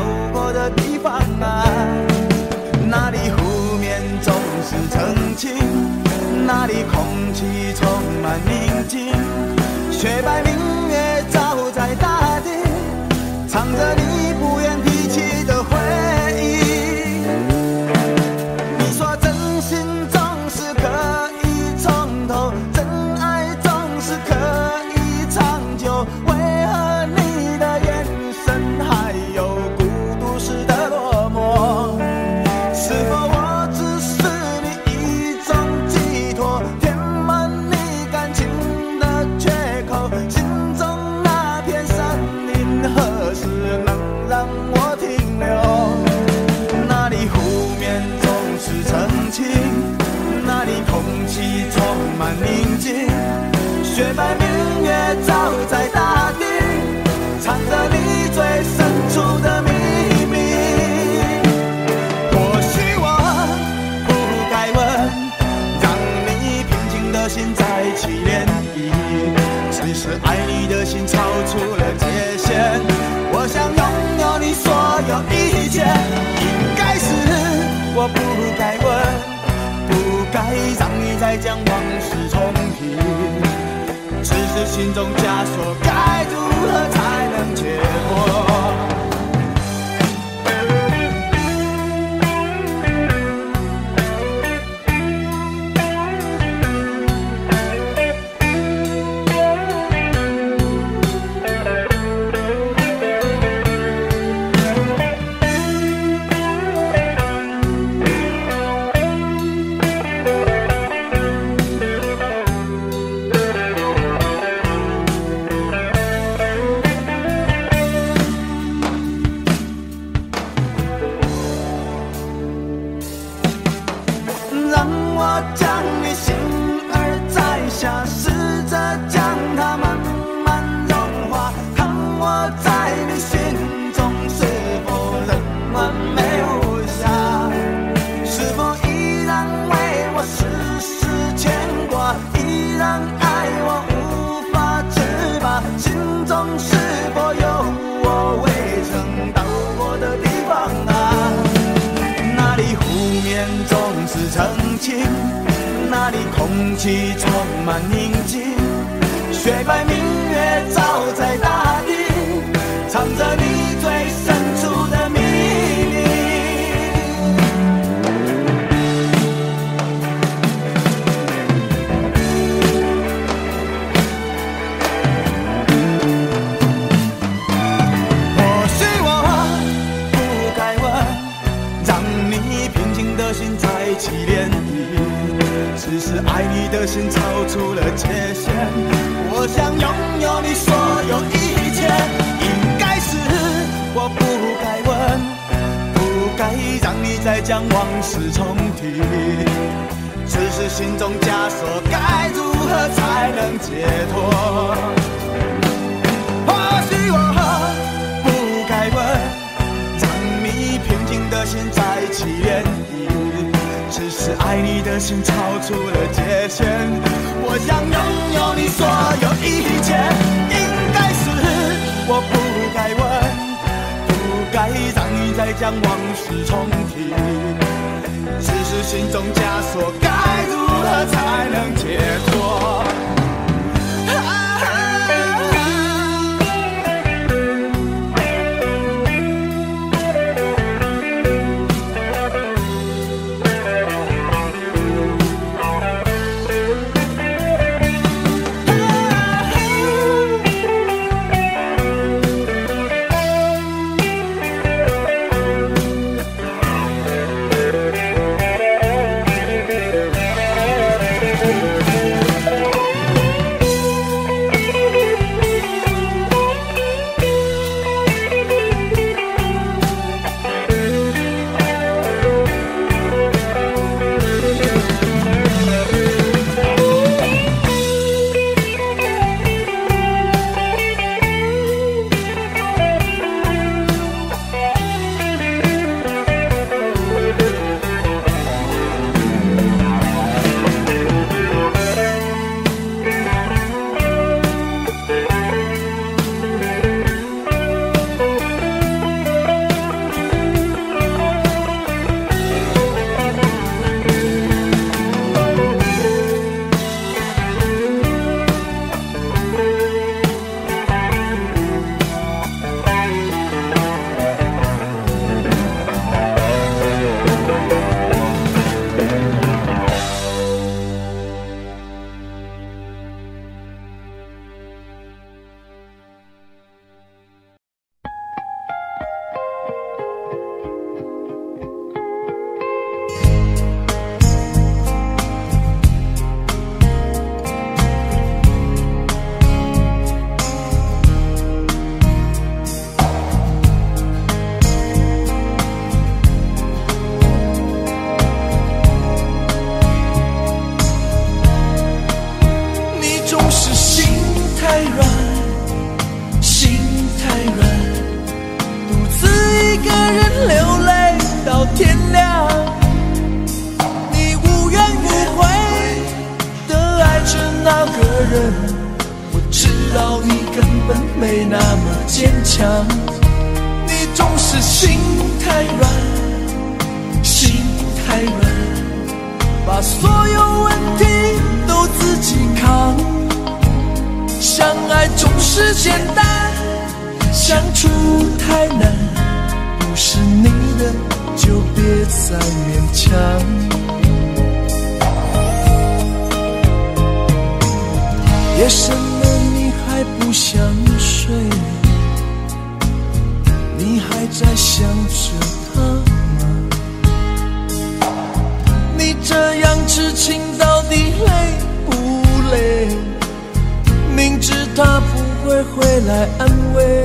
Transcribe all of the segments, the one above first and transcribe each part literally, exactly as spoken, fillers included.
过的地方啊，那里湖面总是澄清，那里空气充满宁静，雪白明月照在大地，唱着你不愿提起的回忆。你说真心总是可以从头，真爱总是可以长久，为何你的眼神还有孤独时的落寞？是否我只是你一种寄托，填满你感情的缺口？心中那片森林何时能让我停留？那里湖面总是澄清，那里空气充满宁静，雪白明月照在大地，藏着你最深处的秘密。或许我不该问，让你平静的心再起涟漪，只是爱你的心超出了界限。我想拥有你所有一切，应该是我不该问，不该让你再将往事重提，只是心中枷锁该如何才能解脱？让我将你心儿摘下，试着将它慢慢融化，看我在你心中是否仍完美无瑕，是否依然为我时时牵挂，依然爱我无法自拔，心中是否有我未曾到过的地方啊？那里湖面总是澄清，那里空气充满宁静，雪白明月照在大地，藏着你最深处的秘密。或许我不该问，让你平静的心再起涟漪，只是爱你的心超出了界限。我想拥有你所有一切，应该是我不该问，不该让你再将往事重提，只是心中枷锁该如何才能解脱？或许我不该问，让你平静的心再起涟漪，只是爱你的心超出了界限。我想拥有你所有一切，应该是我不该问，不该让你再将往事重提，只是心中枷锁该如何才能解脱？ 没那么坚强。你总是心太软，心太软，把所有问题都自己扛。相爱总是简单，相处太难，不是你的就别再勉强。夜深了你还不想睡，你还在想着他吗？你这样痴情到底累不累？明知他不会回来安慰，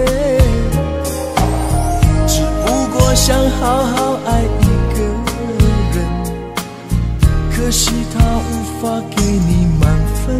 只不过想好好爱一个人，可惜他无法给你满分。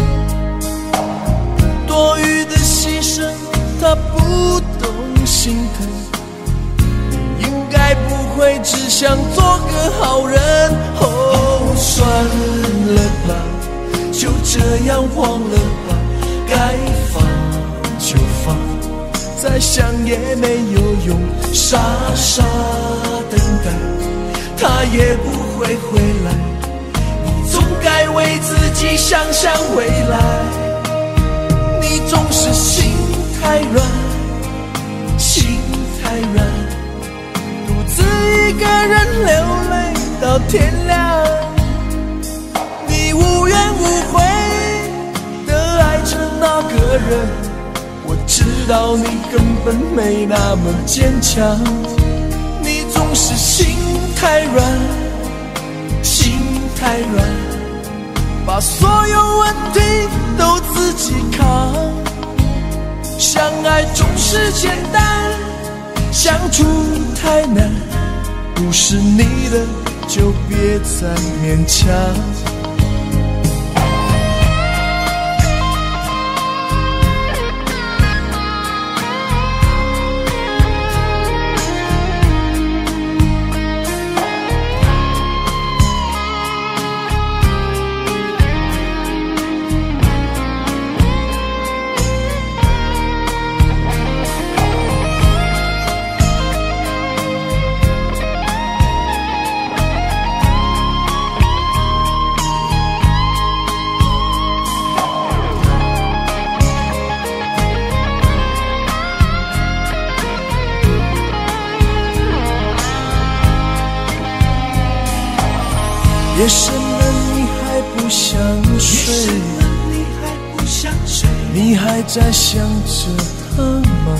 多余的牺牲他不懂心疼，你应该不会只想做个好人。哦，算了吧，就这样忘了吧，该放就放，再想也没有用，傻傻等待他也不会回来，你总该为自己想想未来。你总是心太软，心太软，独自一个人流泪到天亮。你无怨无悔地爱着那个人，我知道你根本没那么坚强。你总是心太软，心太软，把所有问题都自己扛。相爱总是简单，相处太难，不是你的就别再勉强。夜深了你还不想睡，你还在想着他吗？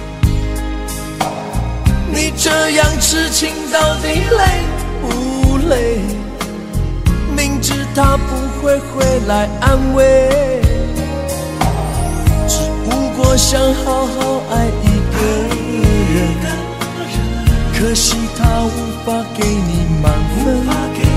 你这样痴情到底累不累？明知他不会回来安慰，只不过想好好爱一个人，可惜他无法给你满分。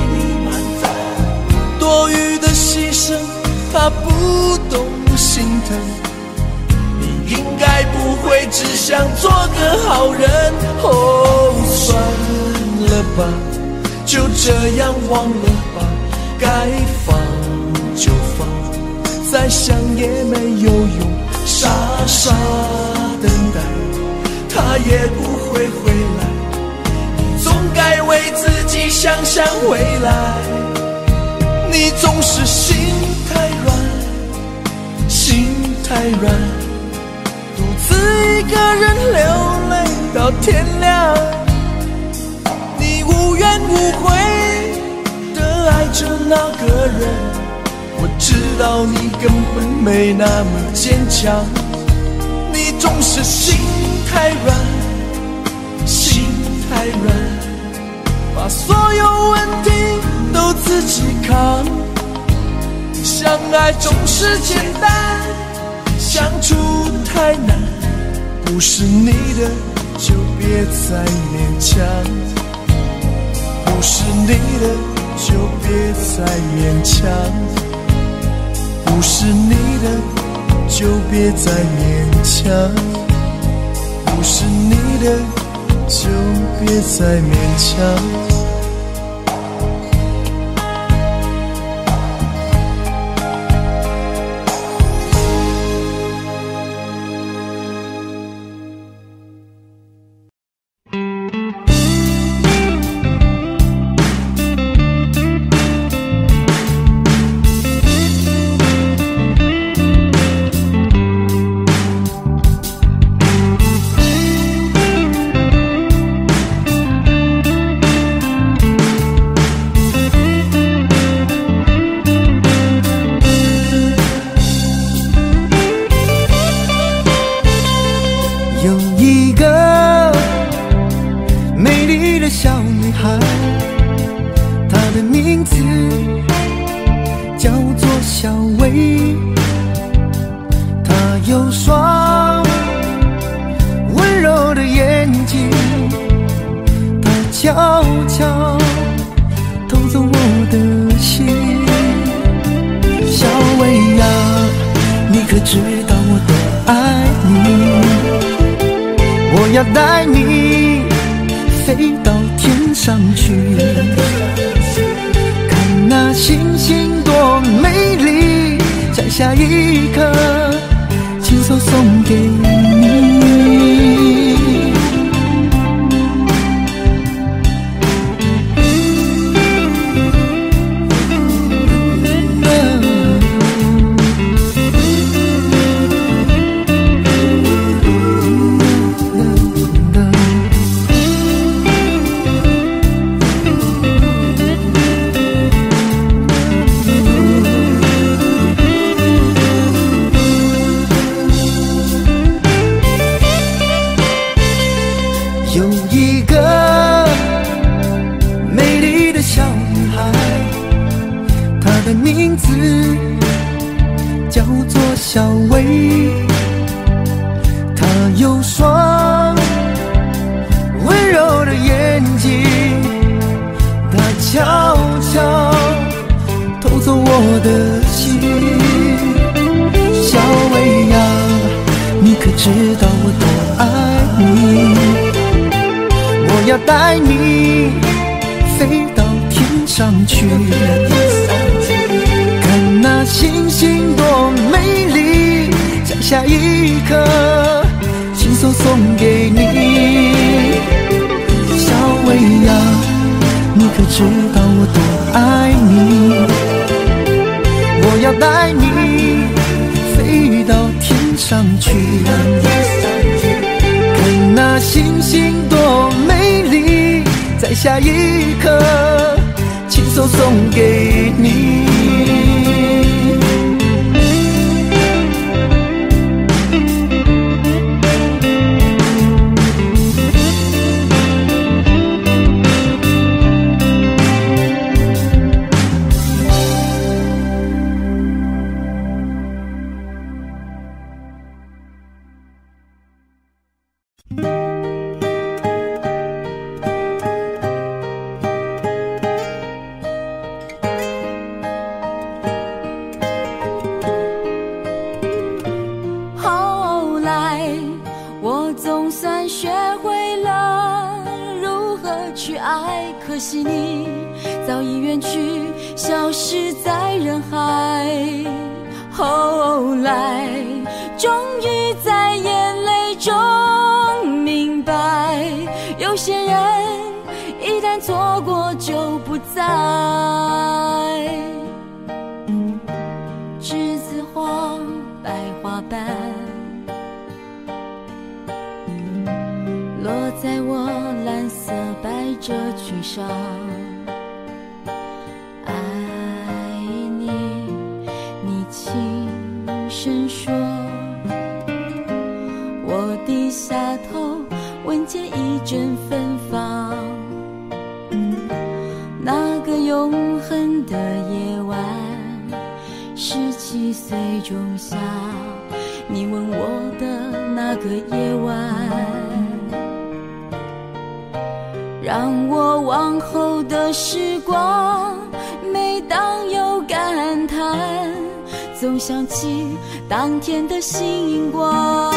多余的牺牲他不懂心疼，你应该不会只想做个好人。哦，算了吧，就这样忘了吧，该放就放，再想也没有用，傻傻等待他也不会回来，你总该为自己想想未来。你总是心太软，心太软，独自一个人流泪到天亮。你无怨无悔地爱着那个人，我知道你根本没那么坚强。你总是心太软，心太软，把所有问题都自己扛。相爱总是简单，相处太难，不是你的就别再勉强，不是你的就别再勉强，不是你的就别再勉强，不是你的就别再勉强。 字叫做小薇，她有双温柔的眼睛，她悄悄偷走我的心。小薇呀，你可知道我多爱你？我要带你飞到天上去，看那星星多美丽，在下一刻亲手送给你。名字叫做小薇，她有双温柔的眼睛，她悄悄偷走我的心。小薇呀，你可知道我多爱你？我要带你飞到天上去，那星星多美丽，在下一刻亲手送给你。小薇呀，你可知道我多爱你？我要带你飞到天上去，看那星星多美丽，在下一刻亲手送给你。 可惜你早已远去，消失在人海。后来终于在眼泪中明白，有些人一旦错过就不再。栀子花白花瓣落在我蓝色百褶裙上，爱你，你轻声说。我低下头，闻见一阵芬芳。那个永恒的夜晚，十七岁仲夏，你吻我的那个夜晚，让我往后的时光，每当有感叹，总想起当天的星光。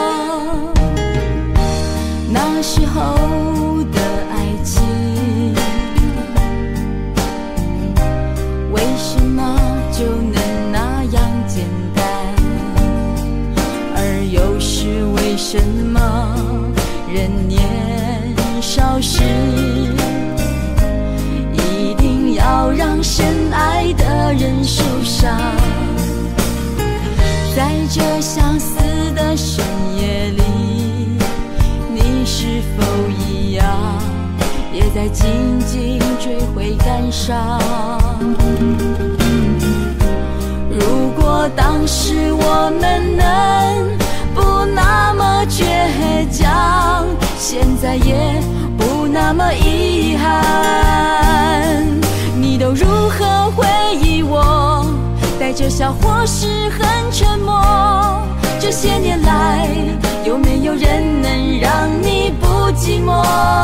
那时候的爱情，为什么就能那样简单？而又是为什么人年少时，一定要让深爱的人受伤？在这相似的深夜里，你是否一样，也在静静追悔感伤？如果当时我们能不那么倔强，现在也不那么遗憾。你都如何回忆我？带着笑或是很沉默。这些年来，有没有人能让你不寂寞？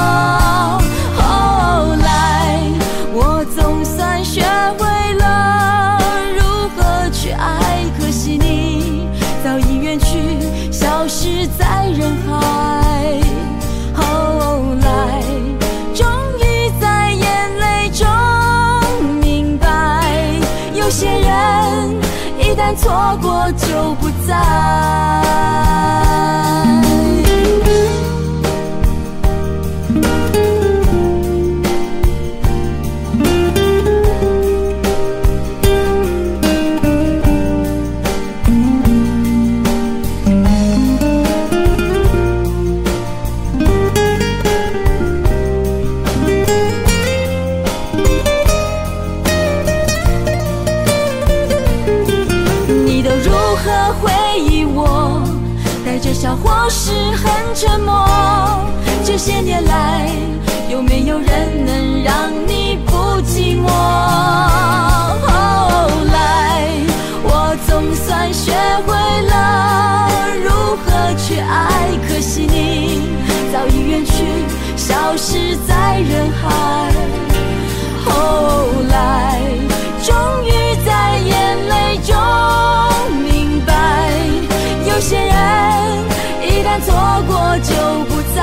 后来，我总算学会了如何去爱，可惜你早已远去，消失在人海。后来，终于在眼泪中明白，有些人一旦错过就不再。带着笑或是很沉默，这些年来，有没有人能让你不寂寞？后来，我总算学会了如何去爱，可惜你早已远去，消失在人海。后来，终于在眼泪中明白，有些人一旦错过就不再。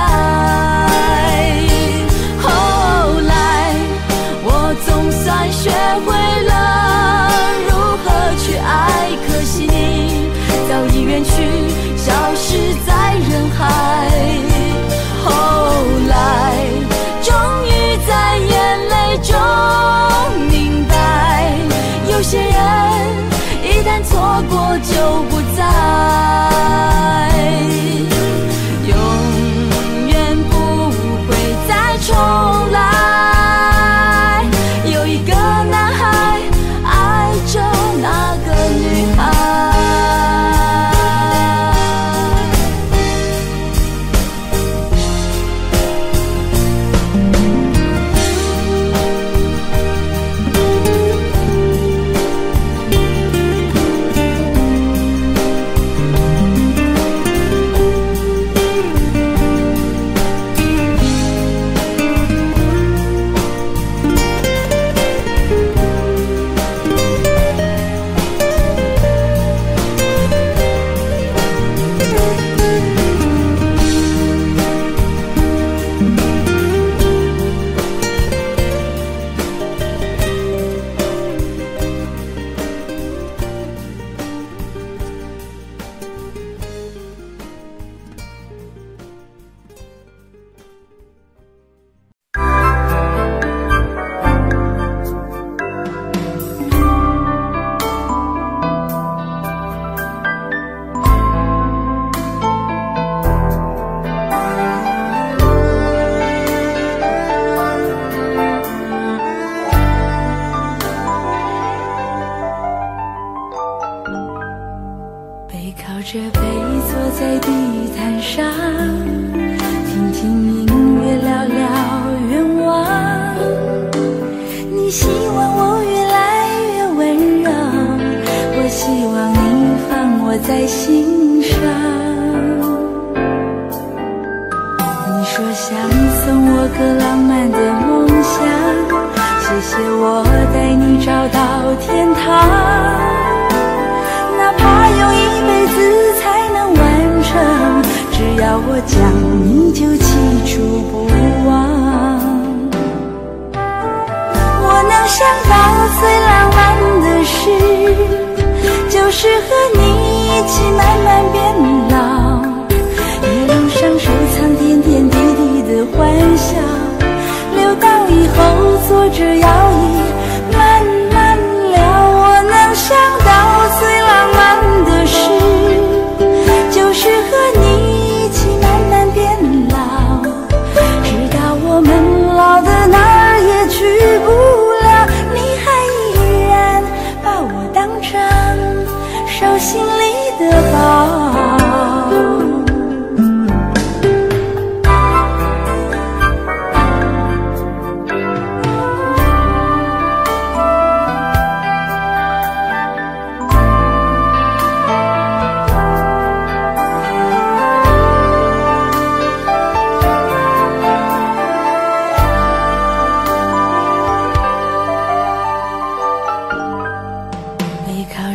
后来，我总算学会了如何去爱，可惜你早已远去，消失在人海。后来，终于在眼泪中明白，有些人一旦错过就不再。重来，有一个男孩爱着那个女孩。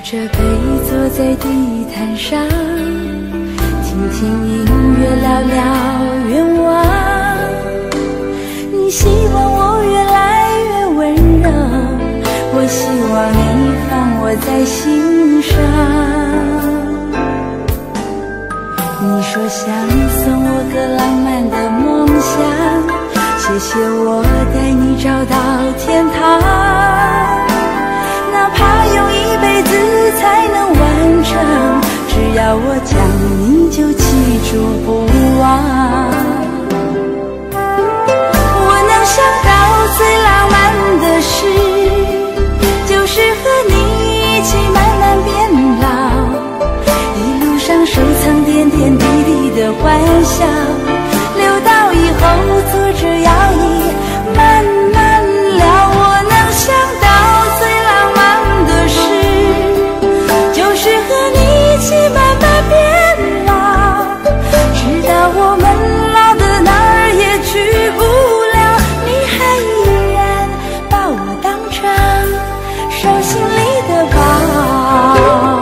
着背坐在地毯上，听听音乐，聊聊愿望。你希望我越来越温柔，我希望你放我在心上。你说想送我个浪漫的梦想，谢谢我带你找到天堂，哪怕用一辈子才能完成，只要我讲你就记住不忘。我能想到最浪漫的事，就是和你一起慢慢变老，一路上收藏点点滴滴的欢笑，留到以后坐着摇椅慢慢聊。我能想到最浪漫的事，就是和你一起慢慢变老，直到我们老的哪儿也去不了，你还依然把我当成手心里的宝。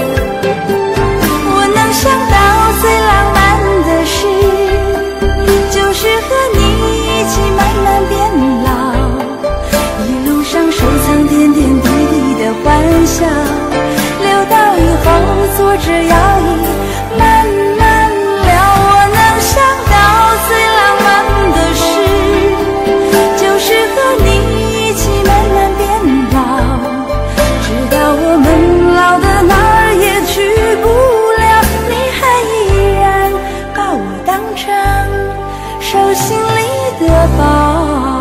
我能想到最浪漫的事，就是和你一起慢慢变老，一路上收藏点点滴滴的欢笑，留到以后坐着摇椅慢慢聊。我能想到最浪漫的事，就是和你一起慢慢变老，直到我们老的哪儿也去不了，你还依然把我当成手心里的宝。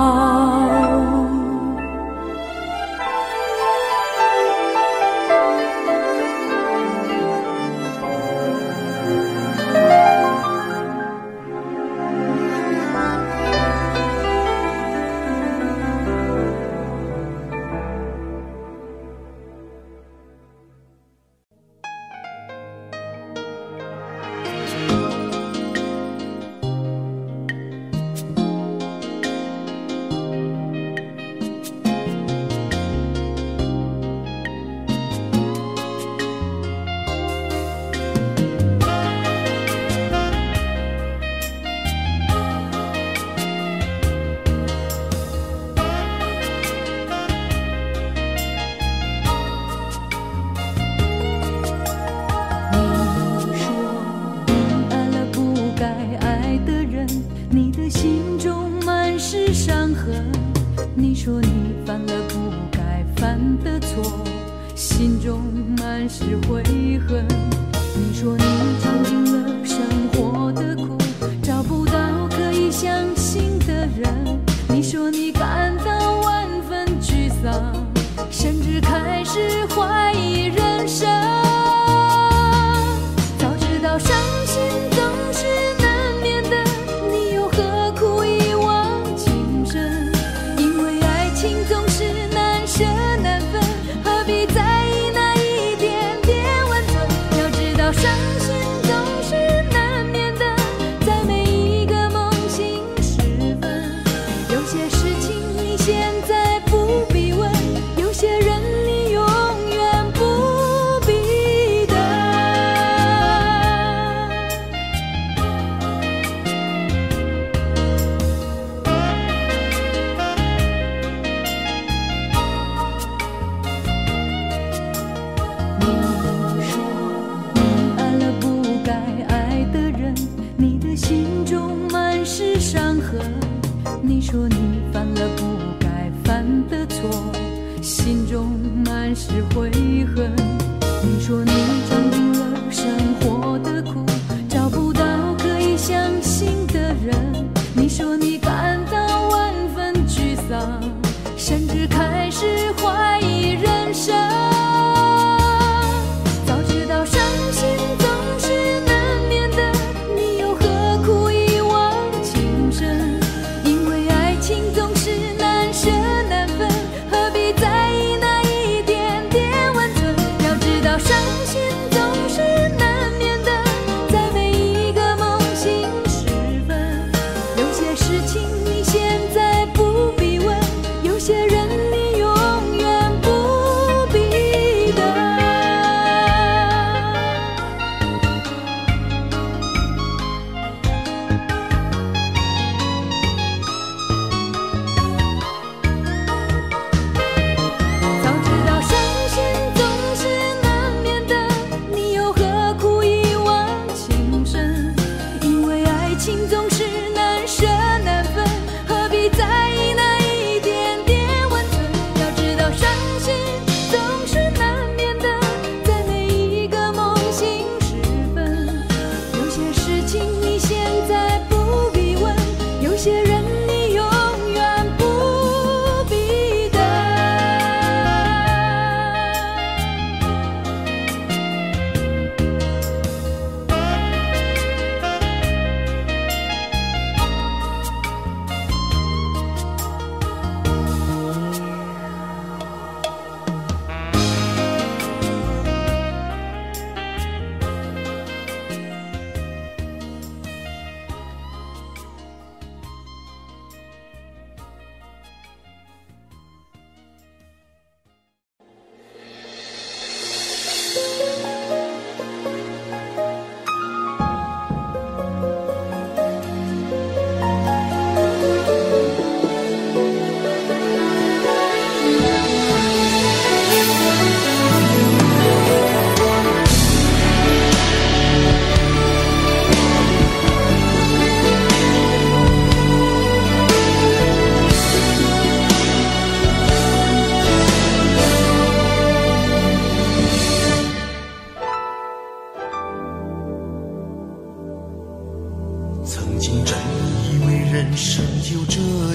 你说你犯了不该犯的错，心中满是悔恨。你说你尝尽了生活的苦，找不到可以相信的人。你说你感到万分沮丧，甚至开始怀疑人生。早知道伤心总是难免的，你又何苦一往情深？总是难舍难分，何必在意那一点点温存？要知道伤心总是难免的，在每一个梦醒时分。有些事情你现在不必问，有些人你永远不必等。你说你犯了不该犯的错，心中满是悔恨。你说你尝尽了生活的苦，找不到可以相信的人。你说你感到万分沮丧，甚至开始怀疑人生。早知道伤心总是难免的，你又何苦一往情深？情总是难舍难分，何必在意那一点点温存？要知道伤心总是难免的，在每一个梦醒时分。有些事情你先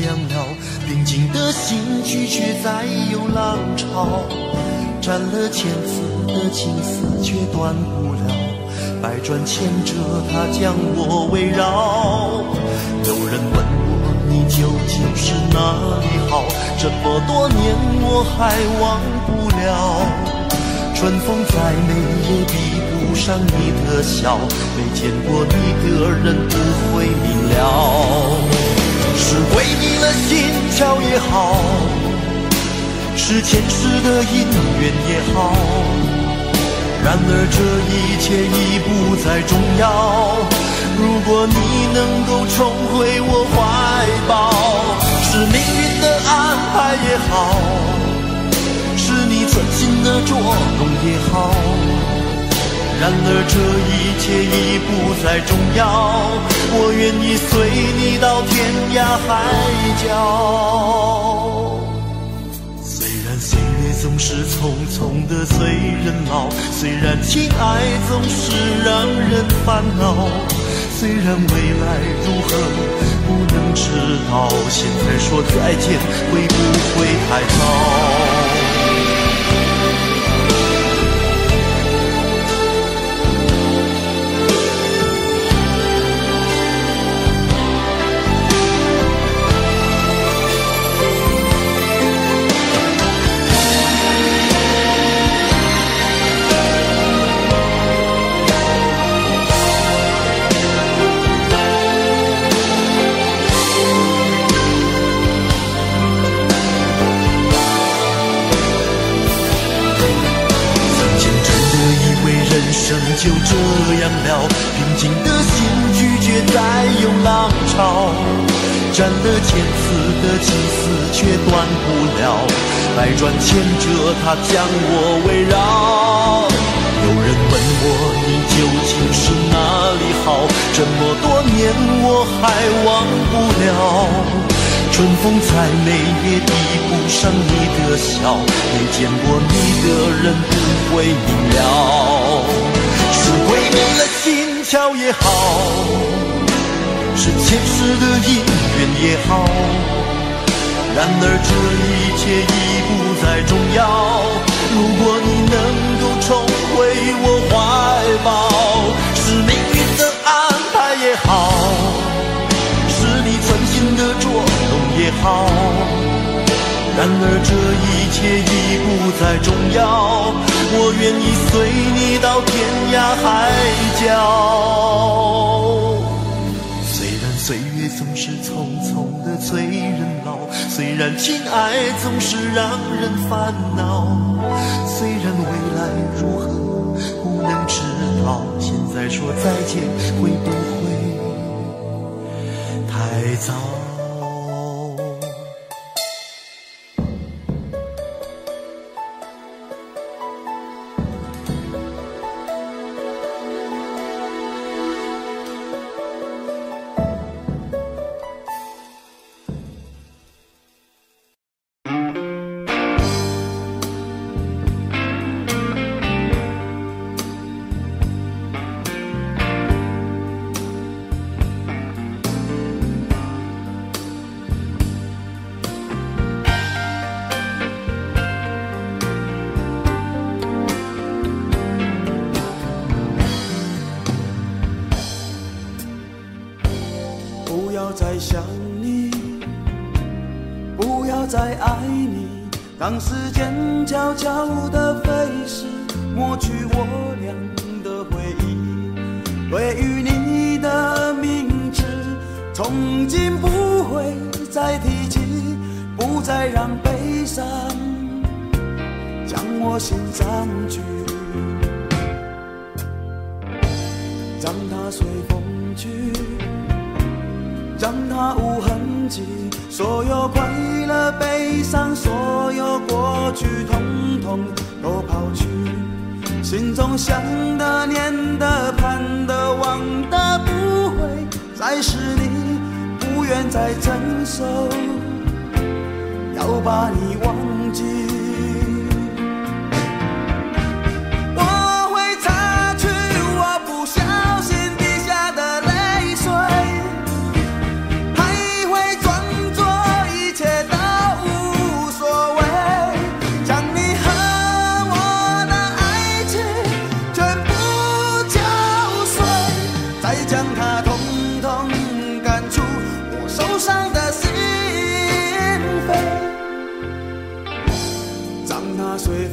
样了，平静的心拒绝再有浪潮，斩了千次的情丝却断不了，百转千折它将我围绕。有人问我你究竟是哪里好，这么多年我还忘不了。春风再美也比不上你的笑，没见过你的人不会明了。是鬼迷了心窍也好，是前世的因缘也好，然而这一切已不再重要。如果你能够重回我怀抱，是命运的安排也好，是你存心的捉弄也好，然而这一切已不再重要。我愿意随你到天涯海角。虽然岁月总是匆匆的催人老，虽然情爱总是让人烦恼，虽然未来如何不能知道，现在说再见会不会太早？就这样了，平静的心拒绝再有浪潮，斩了千次的情丝却断不了，百转千折它将我围绕。有人问我你究竟是哪里好，这么多年我还忘不了。春风再美也比不上你的笑，没见过你的人不会明了。是鬼迷了心窍也好，是前世的因缘也好，然而这一切已不再重要。如果你能够重回我怀抱，是命运的安排也好，是你存心的捉弄也好，然而这一切已不再重要。我愿意随你到天涯海角。虽然岁月总是匆匆的催人老，虽然情爱总是让人烦恼，虽然未来如何不能知道，现在说再见会不会太早？ 再想你，不要再爱你，当时间悄悄地飞逝，抹去我俩的回忆。对于你的名字，从今不会再提起，不再让悲伤将我心占据，让它随风去，让它无痕迹，所有快乐悲伤，所有过去统统都抛去，心中想的念的盼的望的不会再是你，不愿再承受要把你忘记。我会擦去我不小心滴下的泪水，还会装作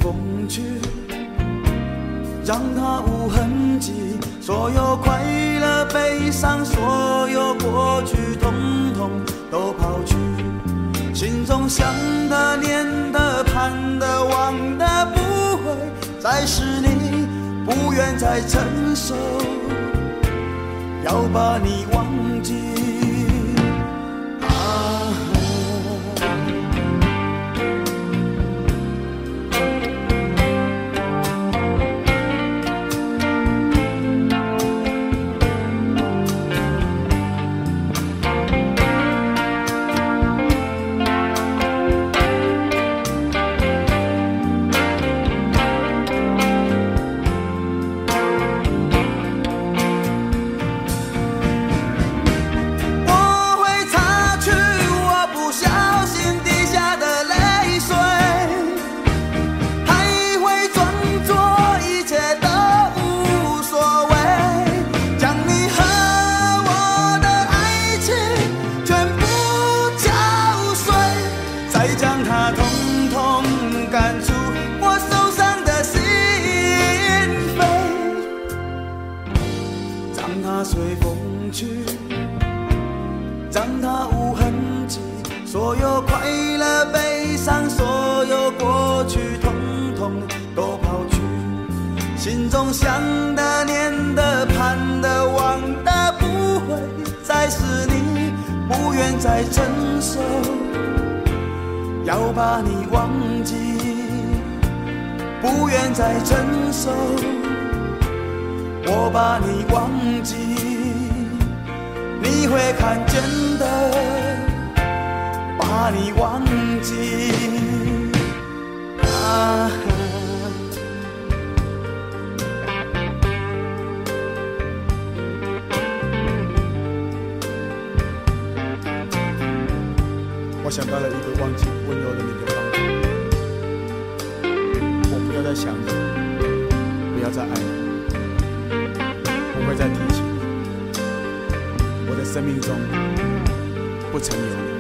风去，让它无痕迹。所有快乐悲伤，所有过去，统统都抛去。心中想的念的盼的望的，不会再是你，不愿再承受，要把你忘记。让它无痕迹，所有快乐悲伤，所有过去，统统都抛去。心中想的念的盼的望的，不会再是你，不愿再承受，要把你忘记，不愿再承受，我把你忘记，你会看见的，把你忘记啊。 我想到了一个忘记温柔的你的方法，我不要再想你，不要再爱你，不会再提起你，我的生命中不曾有你。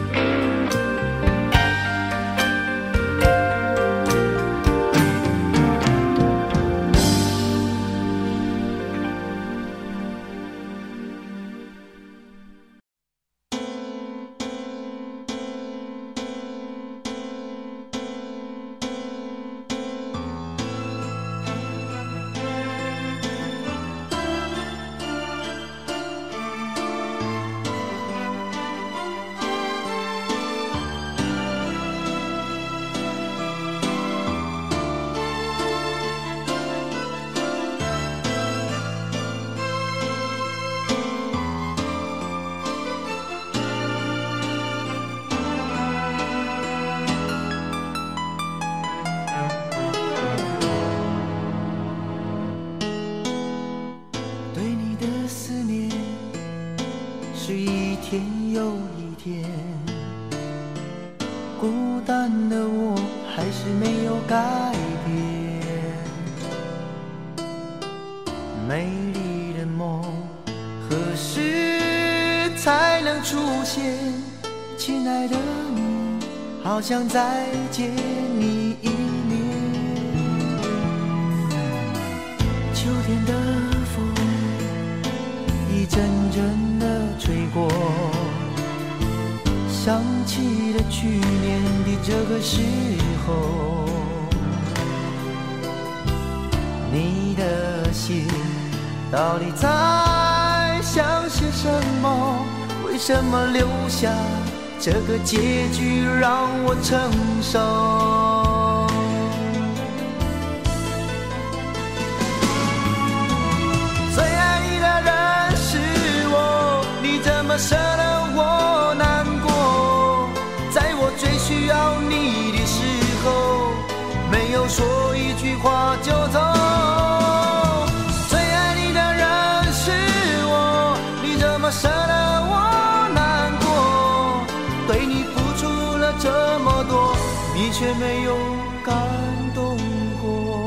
好想再见你一面，秋天的风一阵阵的吹过，想起了去年的这个时候，你的信到底在想些什么？为什么留下这个结局让我承受？最爱你的人是我，你怎么舍得我难过？在我最需要你的时候，没有说一句话就走。最爱你的人是我，你怎么舍得我？对你付出了这么多，你却没有感动过。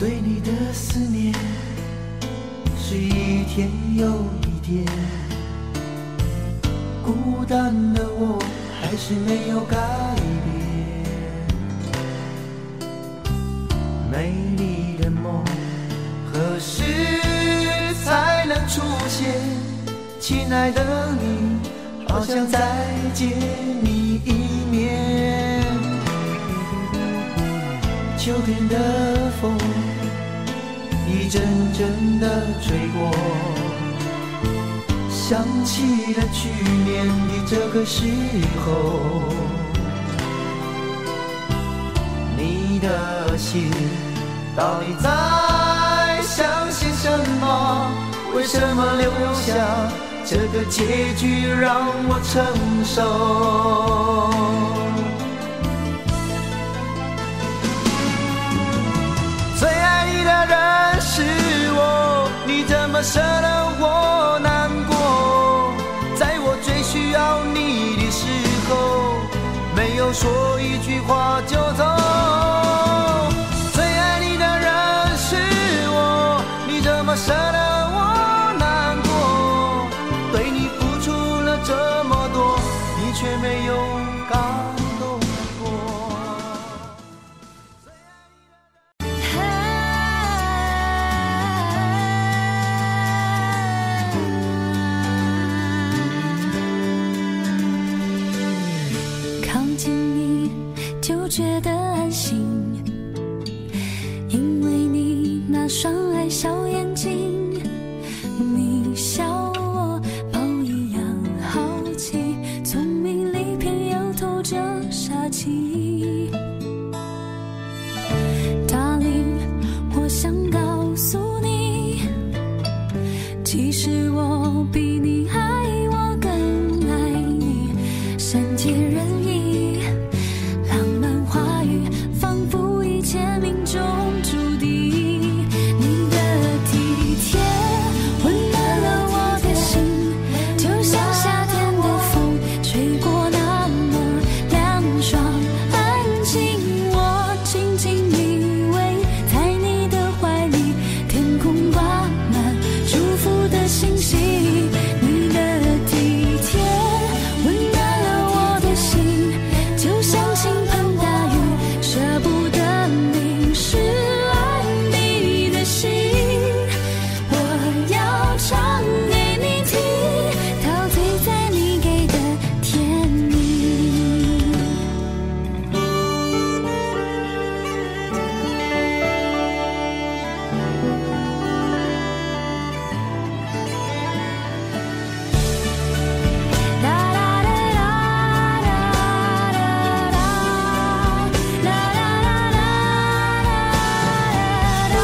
对你的思念是一天又一天，孤单的我还是没有改变。美丽的梦何时才能出现？亲爱的你，好想再见你一面。秋天的风一阵阵的吹过，想起了去年的这个时候，你的心到底在想些什么？为什么留下这个结局让我承受？最爱你的人是我，你怎么舍得我难过？在我最需要你的时候，没有说一句话就走。最爱你的人是我，你怎么舍得我难过？对你付出了这么多，你却没有感动过。 靠近你就觉得安心，因为你那双爱笑眼睛，你笑我宝一样好奇，聪明里偏又透着傻气。Darling， 我想告诉你，其实我比你爱我更爱你，善解人意，浪漫话语仿佛一切命中注定。你的体贴温暖了我的心，就像夏天的风吹过那么凉爽安静。我紧紧依偎在你的怀里，天空挂满祝福的星星。你的体贴温暖了我的心，就像倾盆大雨，舍不得淋湿爱你的心。我要唱给你听，陶醉在你给的甜蜜。啦啦啦啦啦啦啦，啦啦啦啦啦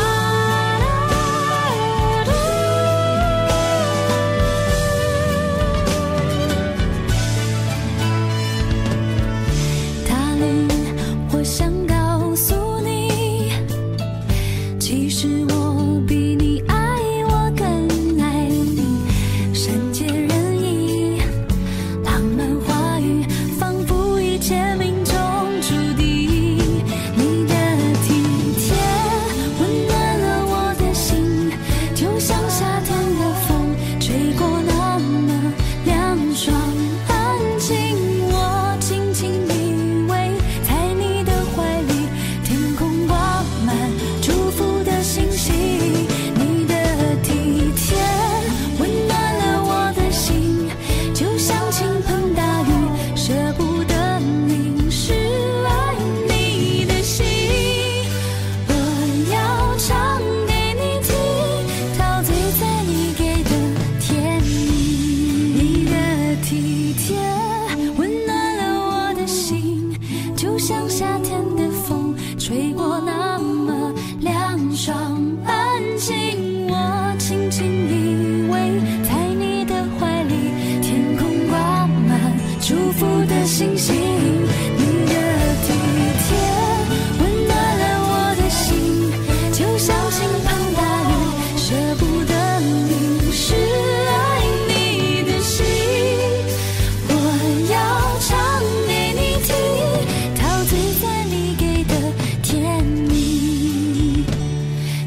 Darling， 我想告诉你，其实我比你爱我更爱你，善解人意，浪漫话语仿佛一切命中注定。你的体贴温暖了我的心，就像夏天的风吹过那么凉爽安静。我紧紧依偎在你的怀里，天空挂满祝福的星星。你的体贴温暖了我的心，就像倾盆大雨，舍不得淋湿爱你的心。我要唱给你听，陶醉在你给的甜蜜。你的体贴温暖了我的心，就像夏天的风吹过那么凉爽安静。我轻轻依偎在你的怀里，天空挂满祝福的星星。你的体贴温暖了我的心，就像倾盆大雨，舍不得淋湿爱你的心。我要唱给你听，陶醉在你给的甜蜜。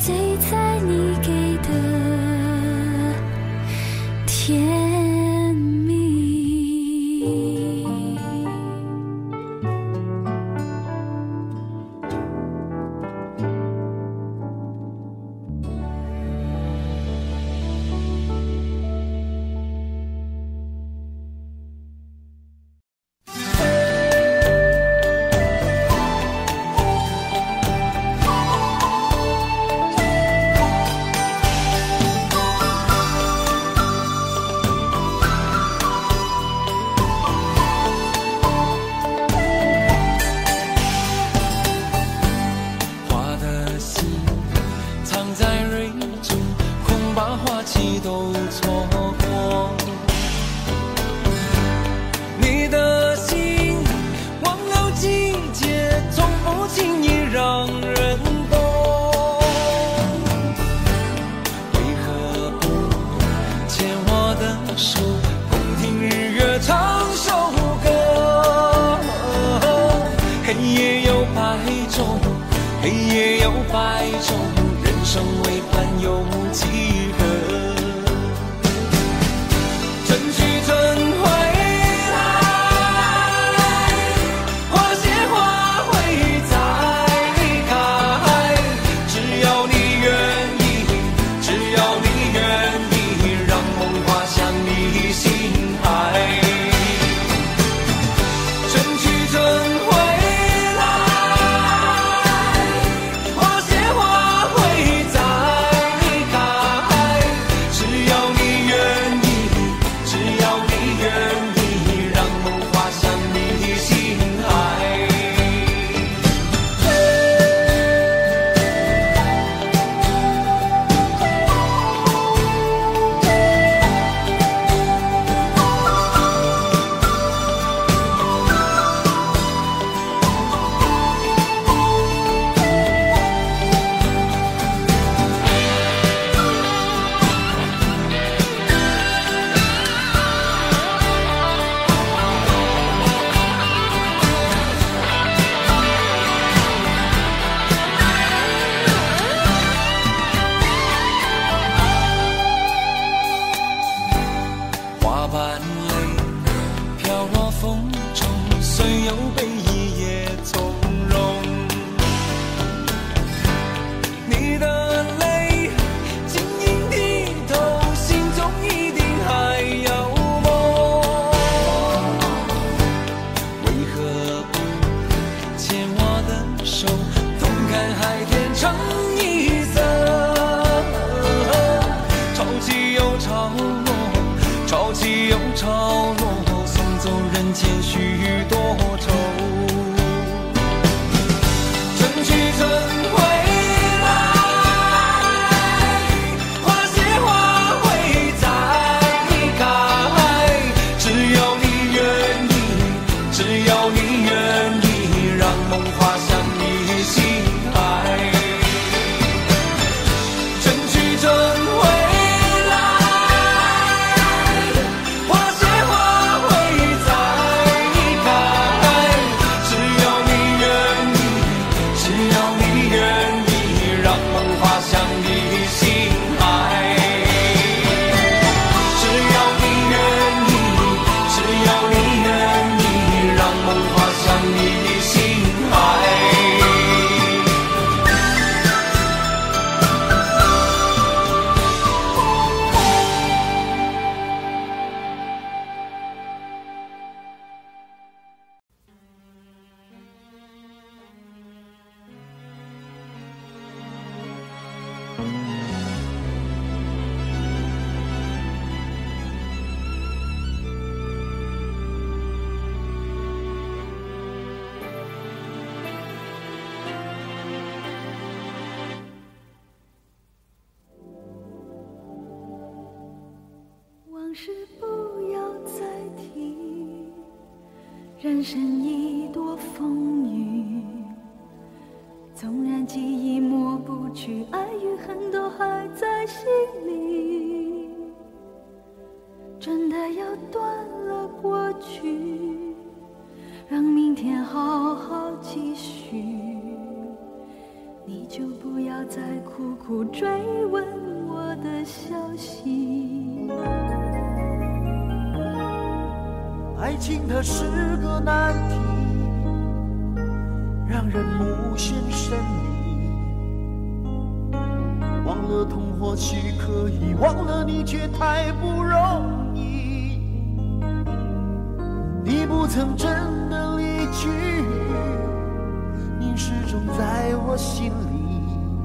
醉在你给的甜蜜。 往事不要再提，人生已多风雨，纵然记忆抹不去，爱与恨都还在心里，真的要断了过去，让明天好好继续。你你就不要再苦苦追问我的消息。 爱情它是个难题，让人无限神秘。忘了痛或许可以，忘了你却太不容易。你不曾真的离去，你始终在我心里。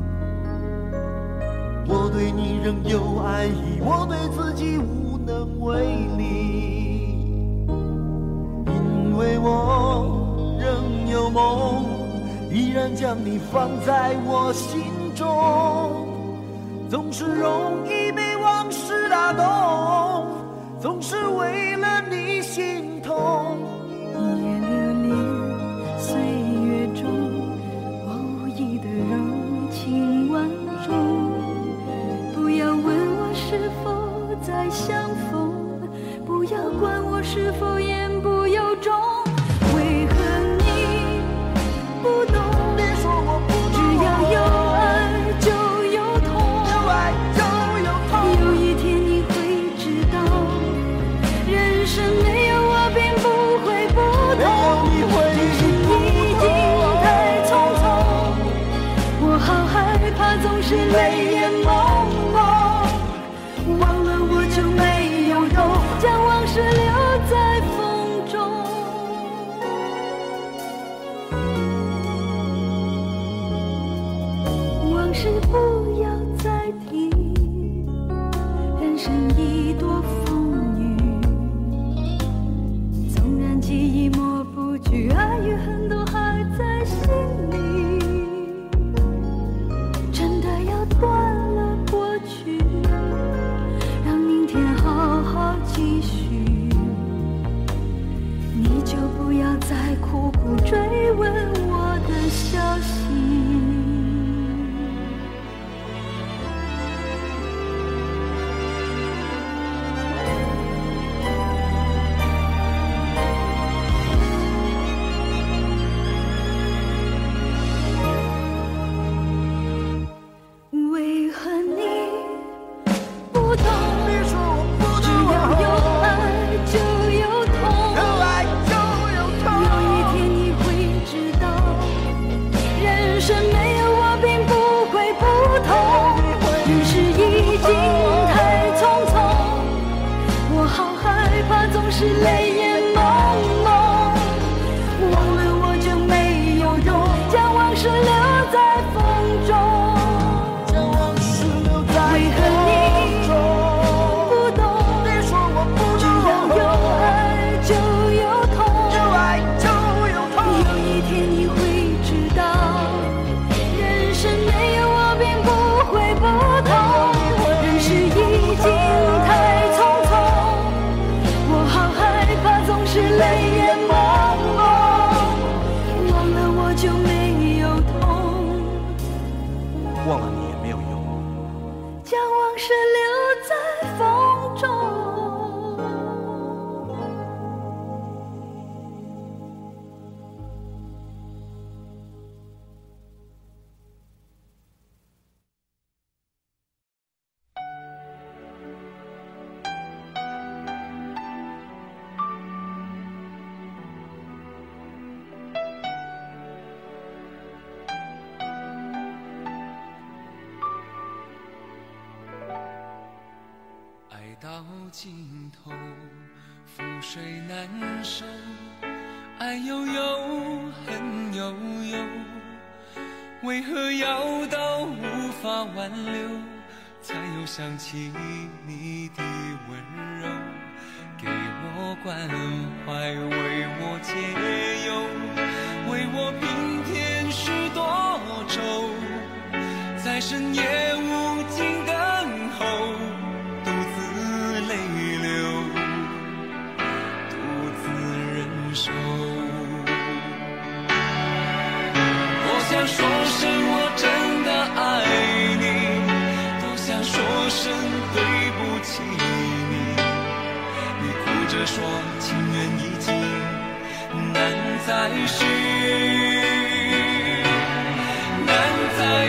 我对你仍有爱意，我对自己无能为力，因为我仍有梦，依然将你放在我心中。总是容易被往事打动，总是为了你心痛。 一夜流连岁月中，我无意的柔情万种。不要问我是否再相逢，不要管我是否言不由衷。为何你不懂？ 别说我不懂， 只要有爱就有痛， 有爱就有痛。 有一天你会知道，人生没有我并不会不同，只是已经太匆匆。我好害怕总是泪眼朦胧，忘了我就没有用，将往事留在风中。往事不要再提，人生已多风雨。纵然记忆抹不去，爱与恨都还在心里。真的要断了过去，让明天好好继续。你就不要再苦苦追问我的消息。为何你不懂？ 别说我不只懂， 要有爱就有痛， 有爱就有痛。 有一天你会知道，人生没有我并不会不同，只是已经太匆匆。我好害怕总是泪眼朦胧，忘了我就没有用，将往事留在风中。 将往事留在为何你风中。 不懂？ 别说我不只懂， 要有爱就有痛， 有爱就有痛。 有一天你会知道，人生没有我并不会不同，人世已经太匆匆。我好害怕总是泪眼朦胧，忘了我就没有痛， 忘了你也没有用。 将往事留在风中。 爱到尽头，覆水难收，爱悠悠，恨悠悠，为何要到无法挽留，才又想起你的温柔，给我关怀，为我解忧，为我平添许多愁，在深夜无尽等候，独自泪流，独自忍受。多想说声我真的爱你，多想说声对不起你，你哭着说情缘已尽，难再续，难再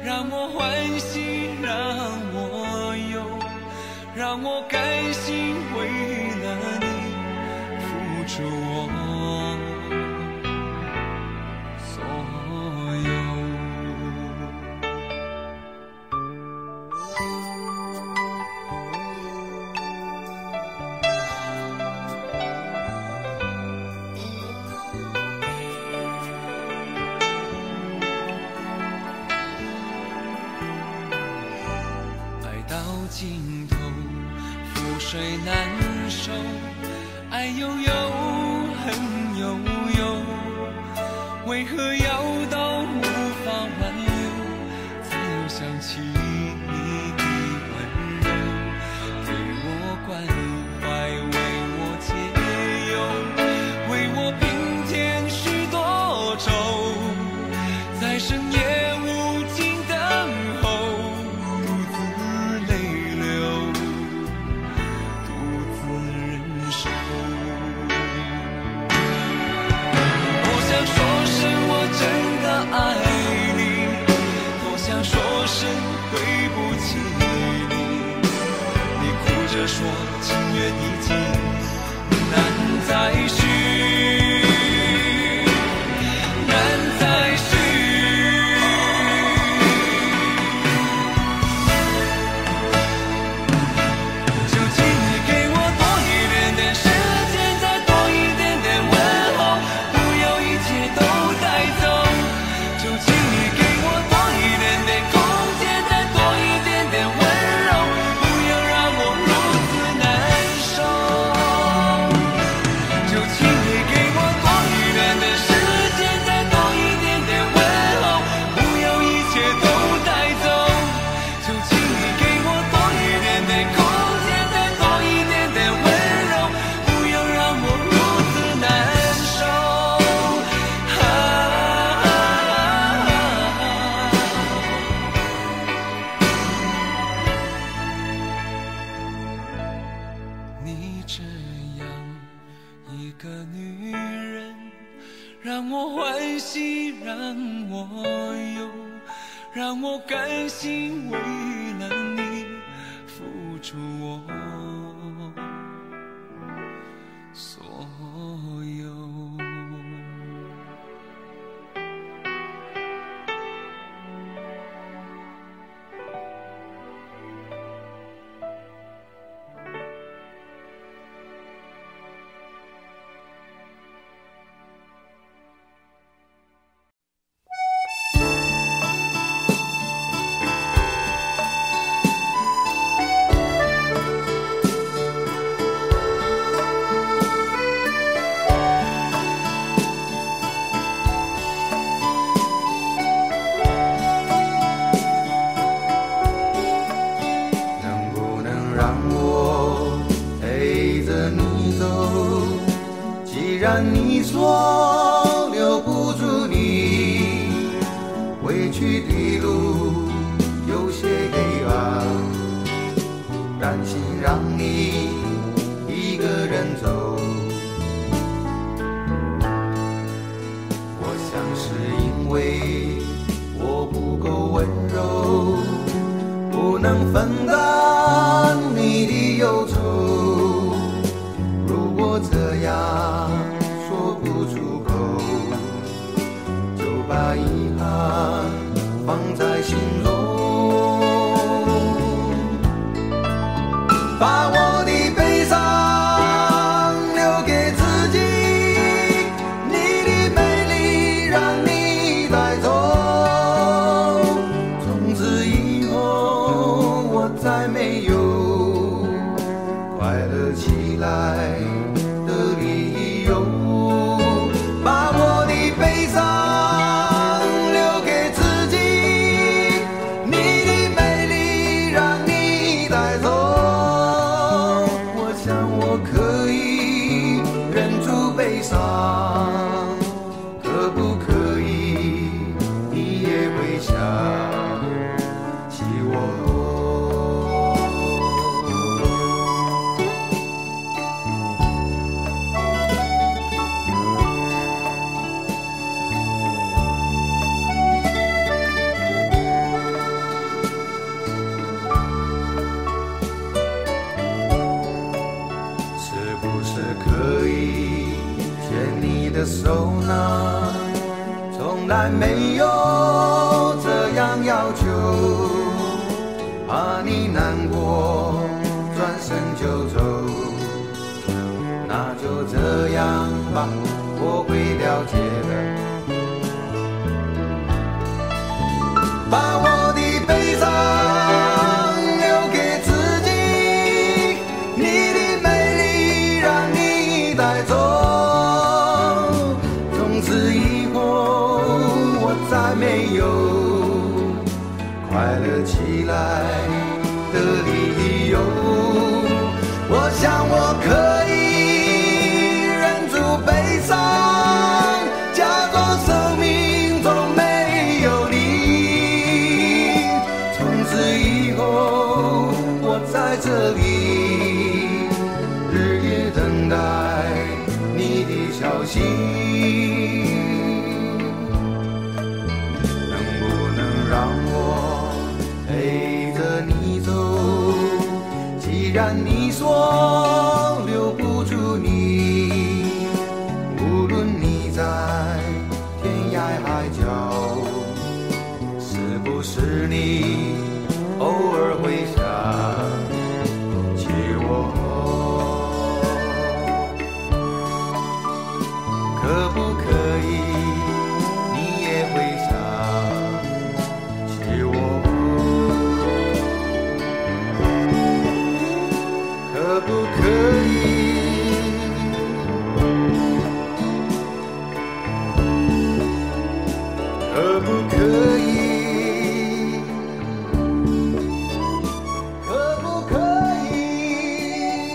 让我欢喜，让我忧，让我甘心为了你付出我所有。尽头，覆水难收，爱悠悠，恨悠悠，为何要到无法挽留，才又想起你的温柔，给我关怀，为我解忧，为我平添许多愁，在深夜无尽等候，爱你，多想说声对不起你，你哭着说情缘已尽，难再续，难再续。就请你给我多一点点时间，再多一点点问候，不要一切都带走。就请你给我多一点点空间，再多一点点温柔，不要让我如此难受。就请你给我多一点点时间，再多一点点问候，不要一切都带走。就请你给我多一点点空间，再多一点点温柔，不要让我如此难受。啊你这样一个女人，让我欢喜，让我忧，让我甘心为了你付出我所有。 既然你说留不住你，回去的路有些黑暗，担心让你一个人走。我想是因为我不够温柔，不能分担你的忧愁。如果这样说不出口，就把遗憾放在心中，把我的悲伤留给自己，你的美丽让你带走。从此以后我再没有快乐起来的理由，把我的悲伤留给自己，你的美丽让你带走。我想我可以忍住悲伤，可不可以你也会想起我？ 来没有这样要求，怕你难过转身就走，那就这样吧，我会了解的。把我的悲伤留给自己，你的美丽让你带走，从此以后我再没有快乐起来的理由。我想我可以忍住悲伤，假装生命中没有你。从此以后我在这里日夜等待你的消息，能不能让我陪着你走？既然你说留不住你，无论你在天涯海角，是不是你偶尔会想起我？可不可以你也会想起我？可不可以？可不可以？可不可以？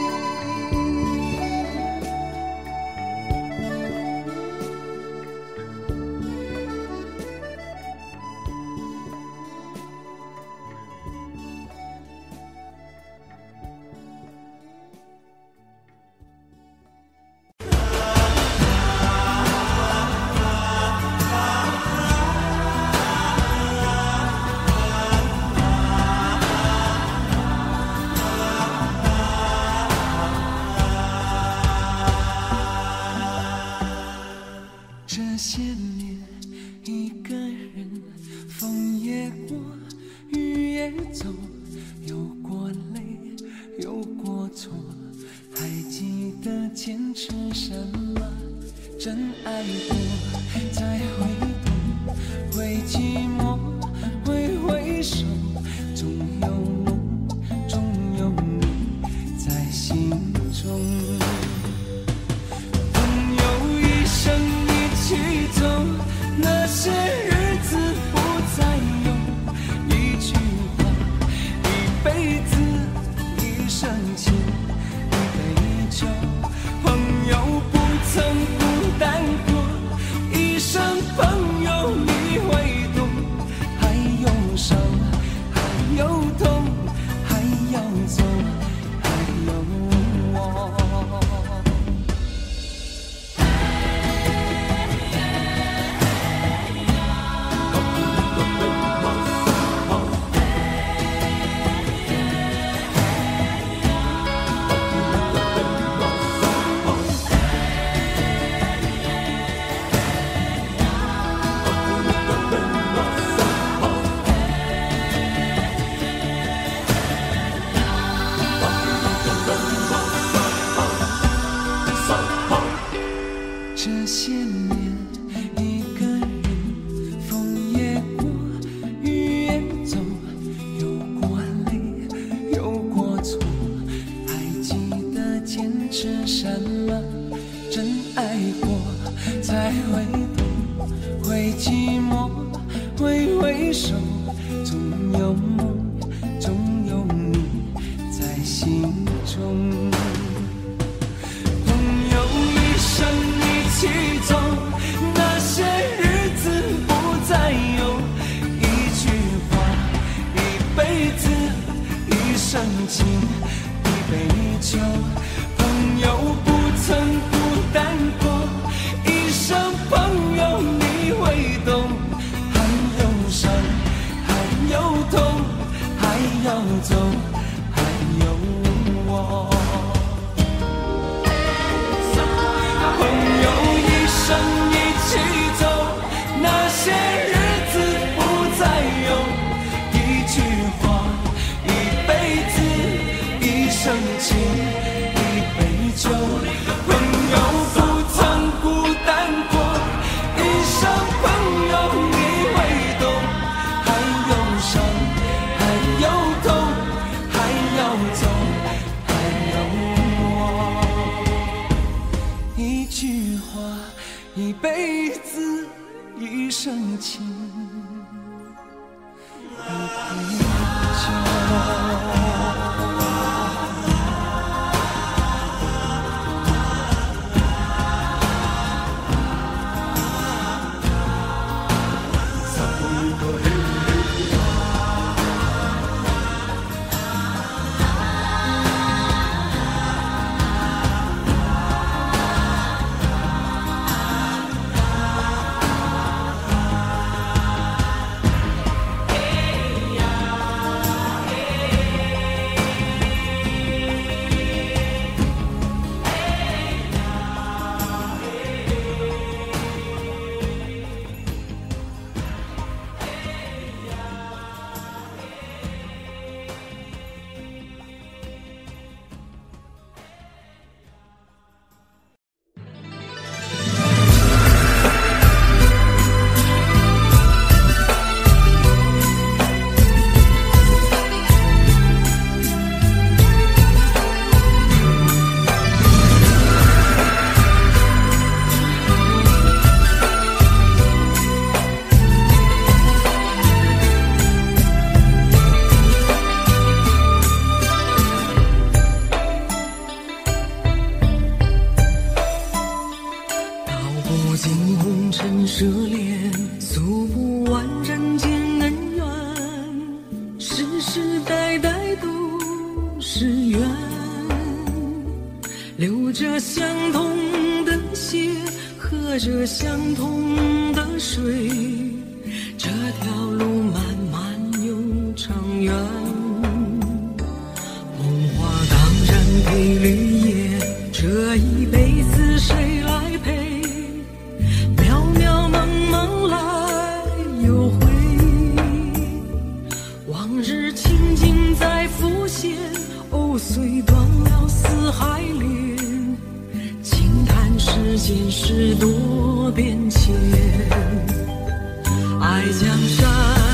这些年一个人，风也过，雨也走，有过泪，有过错，还记得坚持什么？真爱过，再回头，会寂寞，会回首，总有梦，总有你在心中。朋友一生一起走，那些日子不再有，一句话，一辈子，一生情，一杯酒。朋友不曾孤单过，一生朋友你会懂，还有伤，还有痛，还要走，还有我。这些年一个人，风也过，雨也走，有过泪，有过错，还记得坚持什么？真爱过，再回头，会寂寞，会回首，总有梦，总有你在心中。朋友一生一起走，那些日子不再有，一句话，一辈子，一生情，一杯酒。朋友不曾孤单过，一生朋友你会懂，还有伤，还有痛，还要走，还有我。朋友一生一起走，那些辈子一生情，一杯酒。 涉猎诉不完人间恩怨，世世代代都是缘，流着相同的血，喝着相同的水，这条路漫漫又长远。梦话当然配绿叶，这一辈子谁来陪？藕虽断了丝还连，轻叹世间事多变迁。爱江山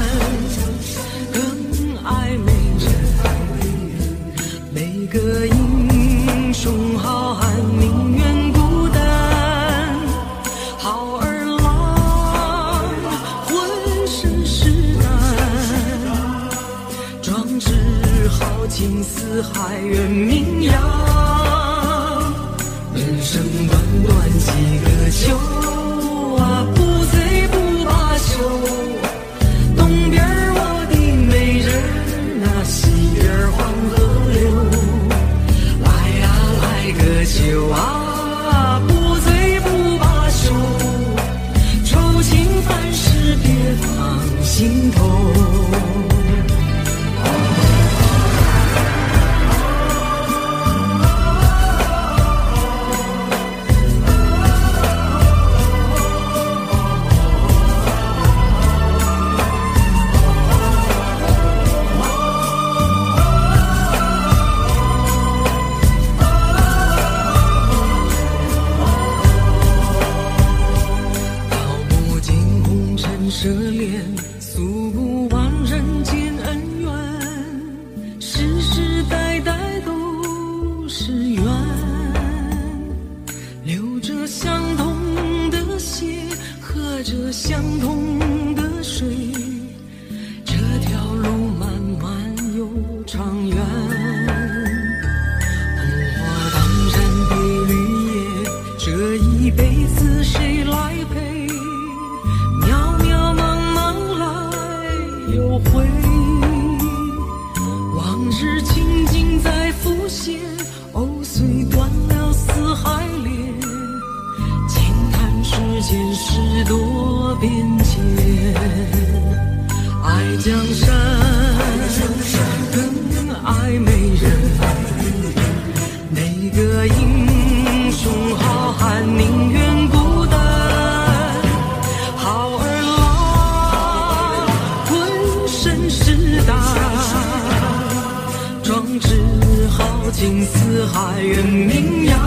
更爱美人，每个英雄好汉宁愿孤单，好儿郎浑身是胆，壮志豪情四海远名扬，人生短短几个秋啊，不醉不罢休。东边我的美人啊，西边黄河流，来呀来个秋啊，不醉不罢休。愁情烦事别放心头。涉猎诉不完人间恩怨，世世代代都是缘，流着相同的血，喝着相同的水，这条路漫漫又长远。红花当然配绿叶，这一辈子谁来陪？又回，往日情景在浮现，藕虽断了丝还连，轻叹世间事多变迁。爱江山更爱美人，每个英雄好汉宁愿孤单，好儿壮志豪情四海远名扬，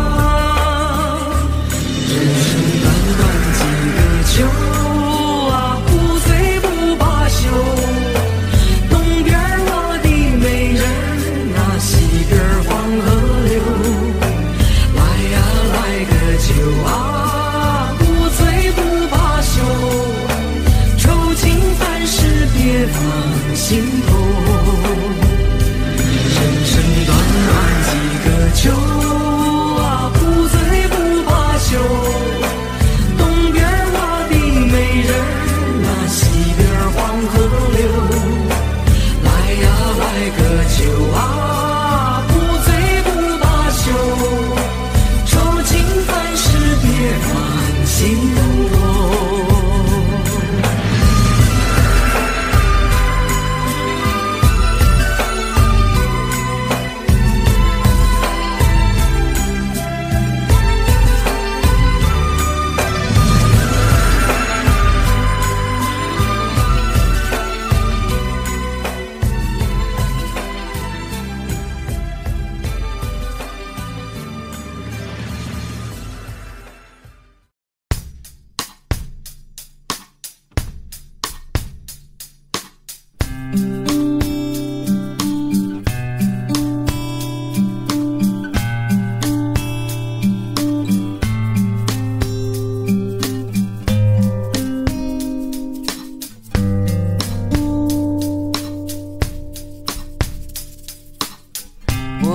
人生短短几个秋啊，不醉不罢休。东边我的美人啊，西边黄河流，来呀来个秋啊，不醉不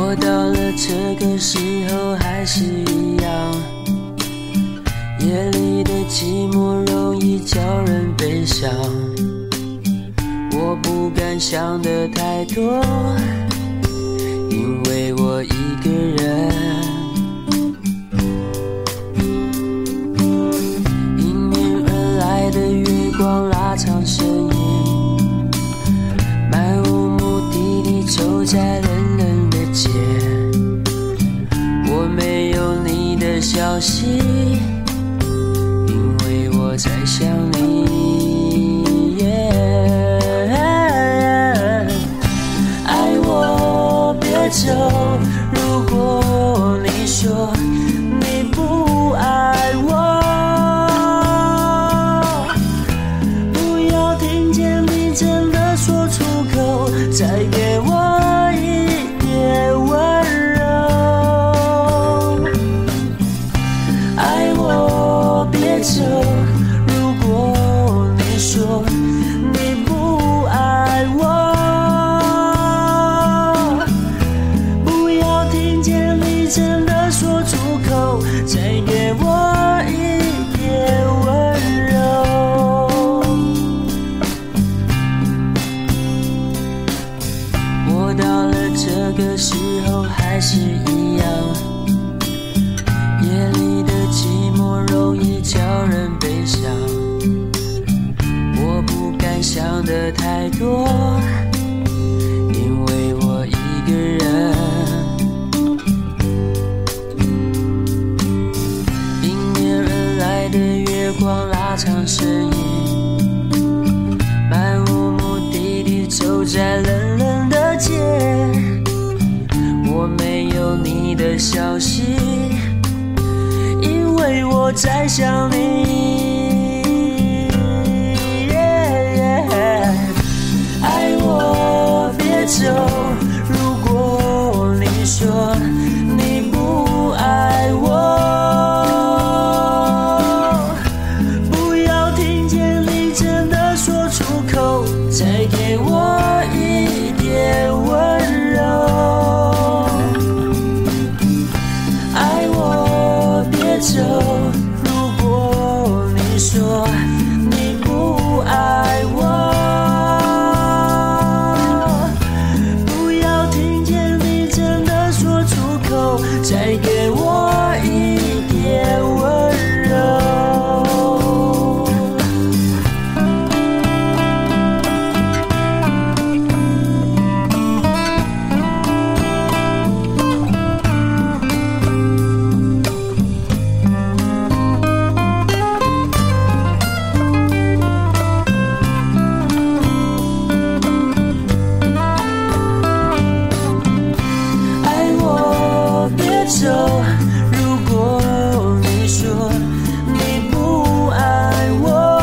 我到了这个时候还是一样，夜里的寂寞容易叫人悲伤。我不敢想得太多，因为我一个人。迎面而来的月光拉长身影，漫无目的地走在冷冷的街。我没有你的消息，因为我在想你、yeah、爱我别走，如果你说你不爱我，不要听见你真的说出口，再给我一点温柔。爱我别走，如果你说你不爱我，不要听见你真的说出口，再给我一点温柔。我到了这个时候还是一样，夜里的寂寞容易叫人悲伤。我不敢想得太多，因为我一个人。迎面而来的月光拉长身影，漫无目的地走在冷冷的街。我没有你的消息，因为我在想你、yeah, yeah、爱我别走，如果你说你不爱我，不要听见你真的说出口，再给我一点温柔。爱我别走，如果你说你不爱我，不要听见你真的说出口，再给我一点温柔。爱我别走，如果你说你不爱我，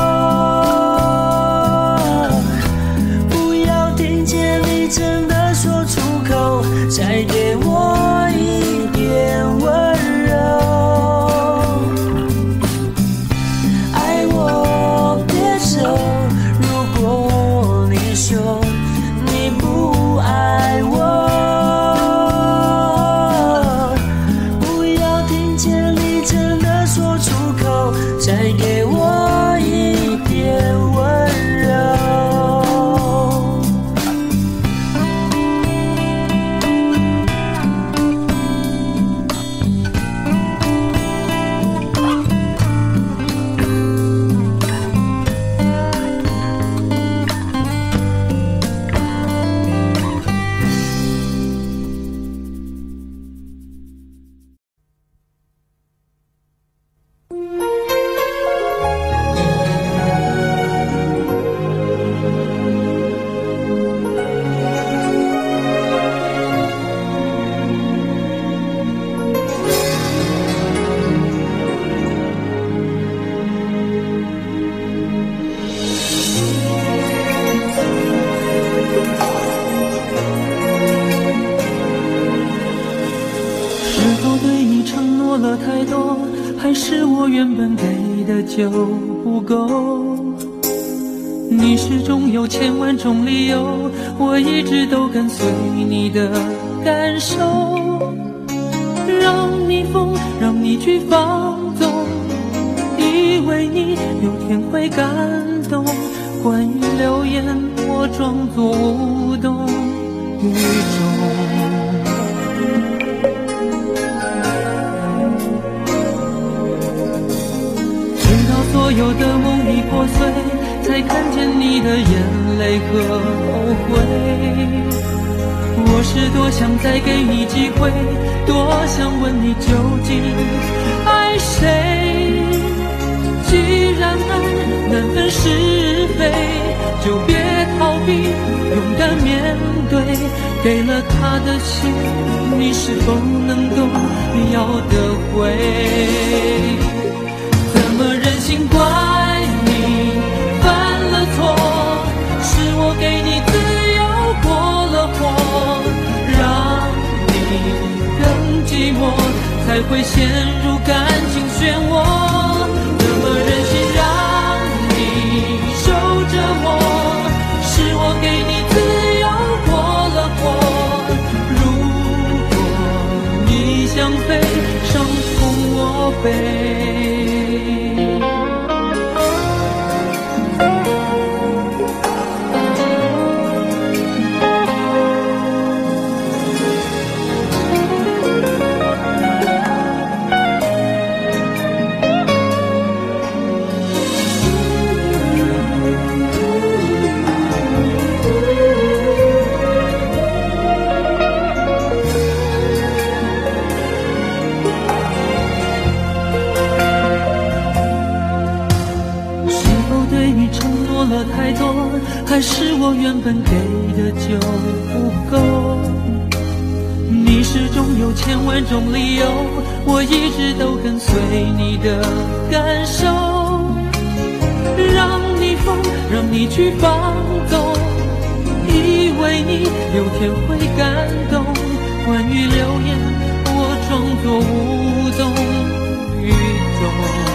不要听见你真的说出口，再给我一点温柔。爱我别走，如果你说你不爱我，不要听见你真的说出口，再给我一点温柔。 了太多，还是我原本给的就不够？ 你始终有千万种理由，我一直都跟随你的感受，让你疯，让你去放纵，以为你有天会感动。关于流言，我装作无动于衷。所有的梦已破碎，才看见你的眼泪和后悔。我是多想再给你机会，多想问你究竟爱谁。既然爱难分是非，就别逃避，勇敢面对。给了他的心，你是否能够要得回？怎么忍心怪你犯了错？是我给你自由过了火，让你更寂寞，才会陷入感情漩涡。怎么忍心让你受折磨？是我给你自由过了火，如果你想飞，伤痛我背。太多，还是我原本给的就不够？你始终有千万种理由，我一直都跟随你的感受，让你疯，让你去放纵，以为你有天会感动。关于流言，我装作无动于衷。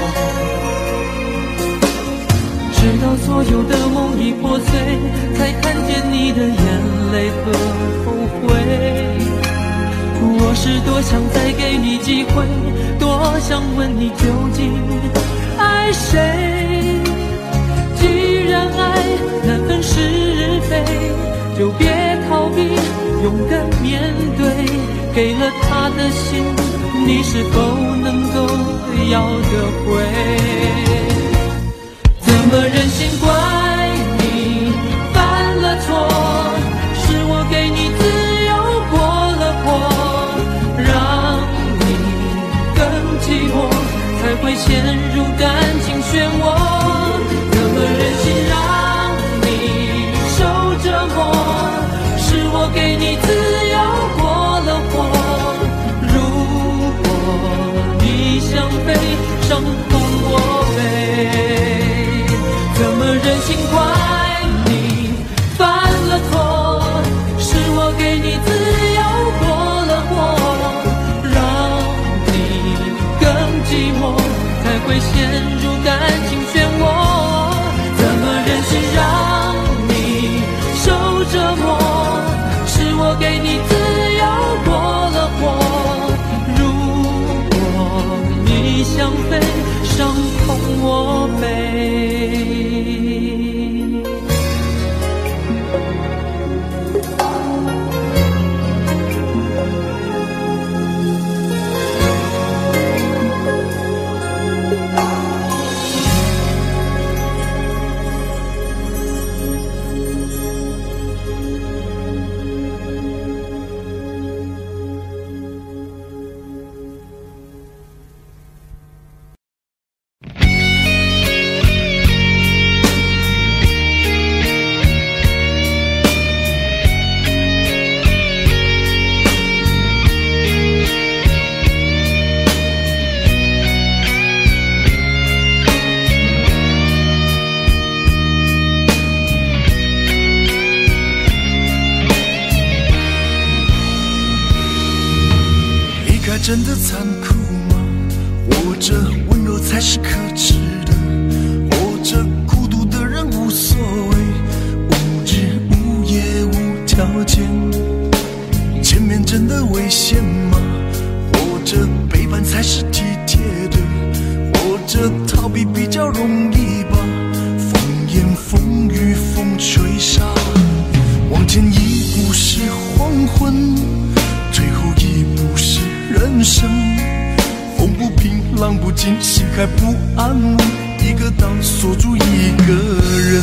直到所有的梦已破碎，才看见你的眼泪和后悔。我是多想再给你机会，多想问你究竟爱谁。既然爱难分是非，就别逃避，勇敢面对。给了他的心，你是否能够要得回？怎么忍心怪你犯了错？是我给你自由过了火，让你更寂寞，才会陷入感情漩涡。怎么忍心让你受折磨？是我给你自由过了火，如果你想飞，伤痛我背。怎么忍心怪你犯了错？是我给你自由过了火，让你更寂寞，才会陷入感情漩涡。怎么忍心让你受折磨？是我给你自由过了火，如果你想飞，伤痛我背。 真的残酷吗？或者温柔才是可耻的？或者孤独的人无所谓？ 间，前面真的危险吗？或者背叛才是体贴的？或者逃避比较容易吧？风言风语风吹沙，往前一步是黄昏，最后一步是人生。风不平浪不静，心还不安稳，一个岛锁住一个人。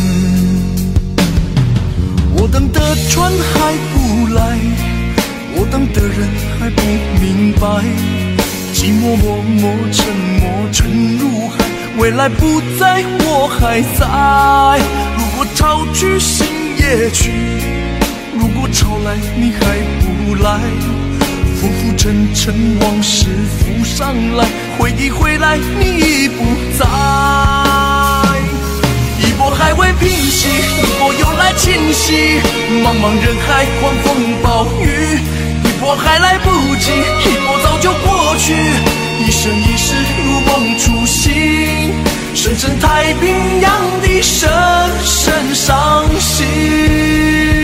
我等的船还不来，我等的人还不明白，寂寞默默沉默沉入海，未来不在我还在。如果潮去心也去，如果潮来你还不来，浮浮沉沉往事浮上来，回忆回来你已不在。一波还未平息，一波又来侵袭，茫茫人海狂风暴雨，一波还来不及，一波早就过去，一生一世如梦初醒，深深太平洋的深深伤心。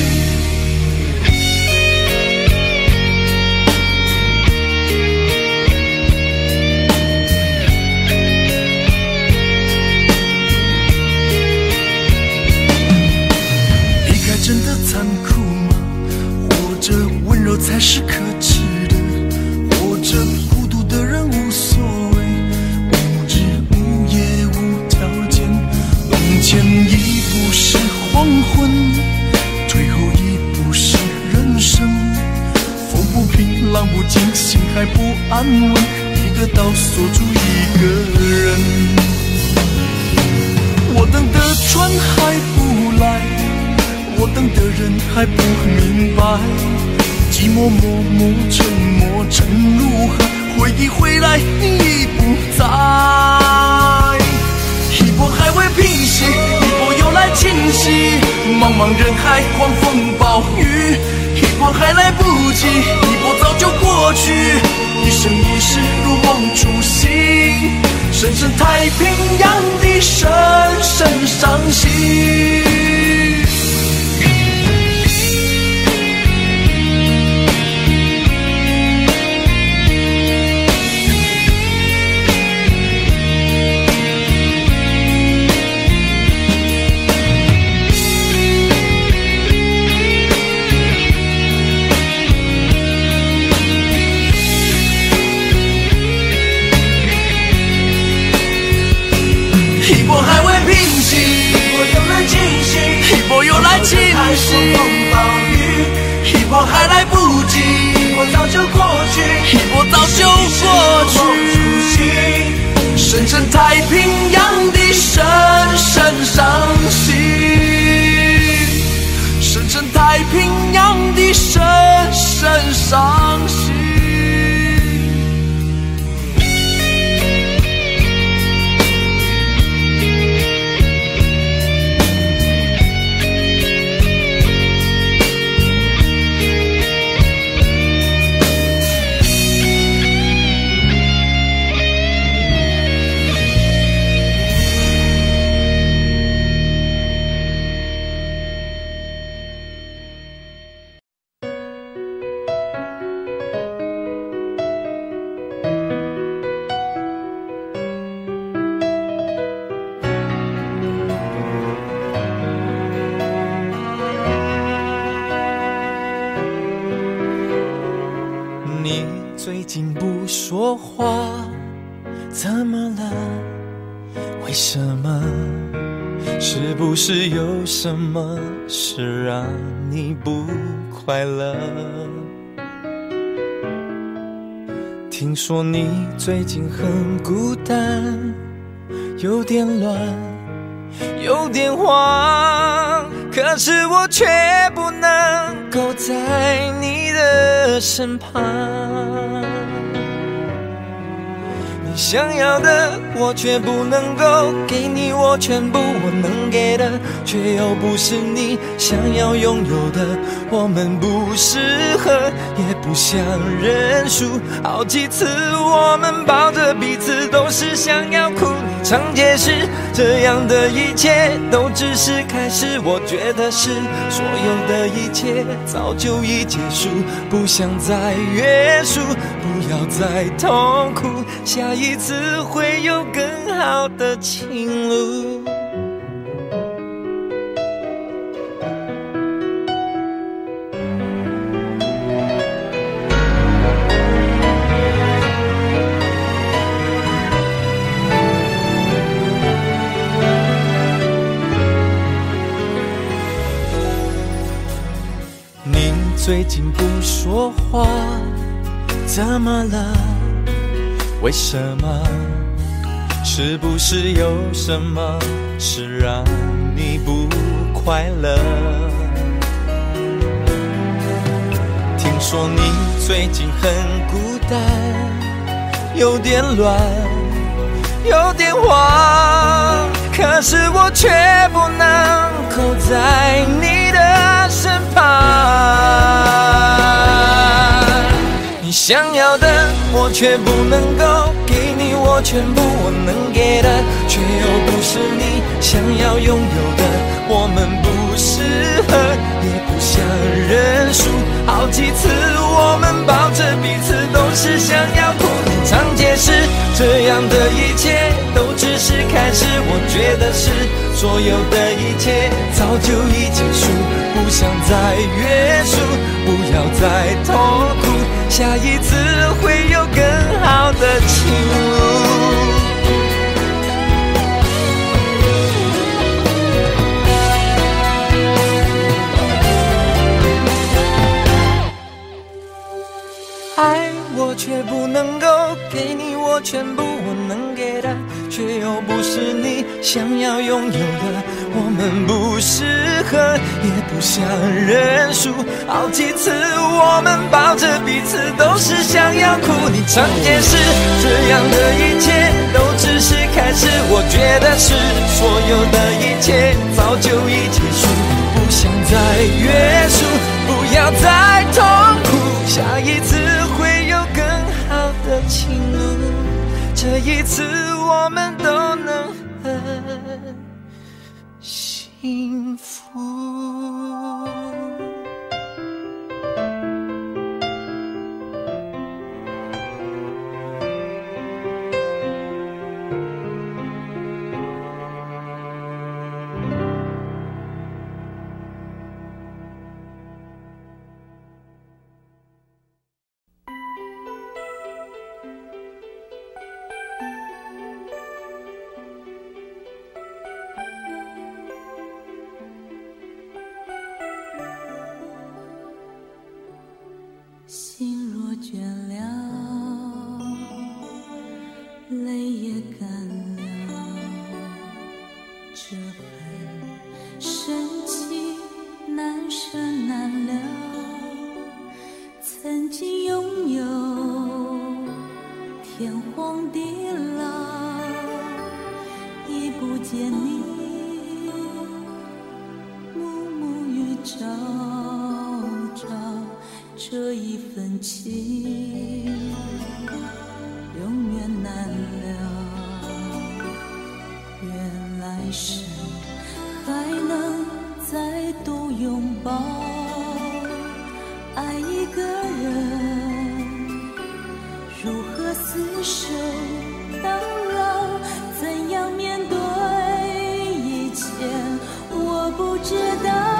真的残酷吗？或者温柔才是可耻的？或者孤独的人无所谓，无日无夜无条件。往前一步是黄昏，退后一步是人生。风不平浪不静，心还不安稳，一个岛锁住一个人。我等的船还不来，我等的人还不明白，寂寞默默沉默沉入海，回忆回来你已不在。一波还未平息，一波又来侵袭，茫茫人海狂风暴雨，一波还来不及，一波早就过去，一生一世如梦初醒，深深太平洋的深深伤心。一波还未平息，一波又来侵袭，一波又来侵袭，风暴雨，一波还来不及，一波早就过去，一波早就过去，深深太平洋的深深伤心，深深太平洋的深深伤心。最近不说话，怎么了？为什么？是不是有什么事让你不快乐？听说你最近很孤单，有点乱，有点慌，可是我却不能够在你的身旁。你想要的我却不能够给你我全部，我能给的却又不是你想要拥有的。我们不适合，也不想认输。好几次我们抱着彼此，都是想要哭。你常解释，这样的一切都只是开始。我觉得是所有的一切早就已结束，不想再约束，不要再痛苦，下一次会有更好的情路。你最近不说话，怎么了？为什么？是不是有什么事让你不快乐？听说你最近很孤单，有点乱，有点慌，可是我却不能够在你的身旁。你想要的我却不能够给你我全部，我能给的却又不是你想要拥有的。我们不适合，也不想认输。好几次我们抱着彼此，都是想要哭。你常解释，这样的一切都只是开始。我觉得是所有的一切早就已结束，不想再约束，不要再痛苦，下一次会有更好的情路。爱我却不能够给你我全部，我能给的却又不是你想要拥有的。我们不适合，也不想认输。好几次我们抱着彼此，都是想要哭。你常解释，这样的一切都只是开始。我觉得是所有的一切早就已结束，不想再约束，不要再痛苦，下一次会有更好的情路，这一次我们都能很幸福。 心若倦了，泪也干了，这份深情难舍难了。曾经拥有天荒地老，已不见你暮暮与朝朝，这一份情永远难了。愿来生还能再度拥抱，爱一个人如何厮守到老，怎样面对一切我不知道。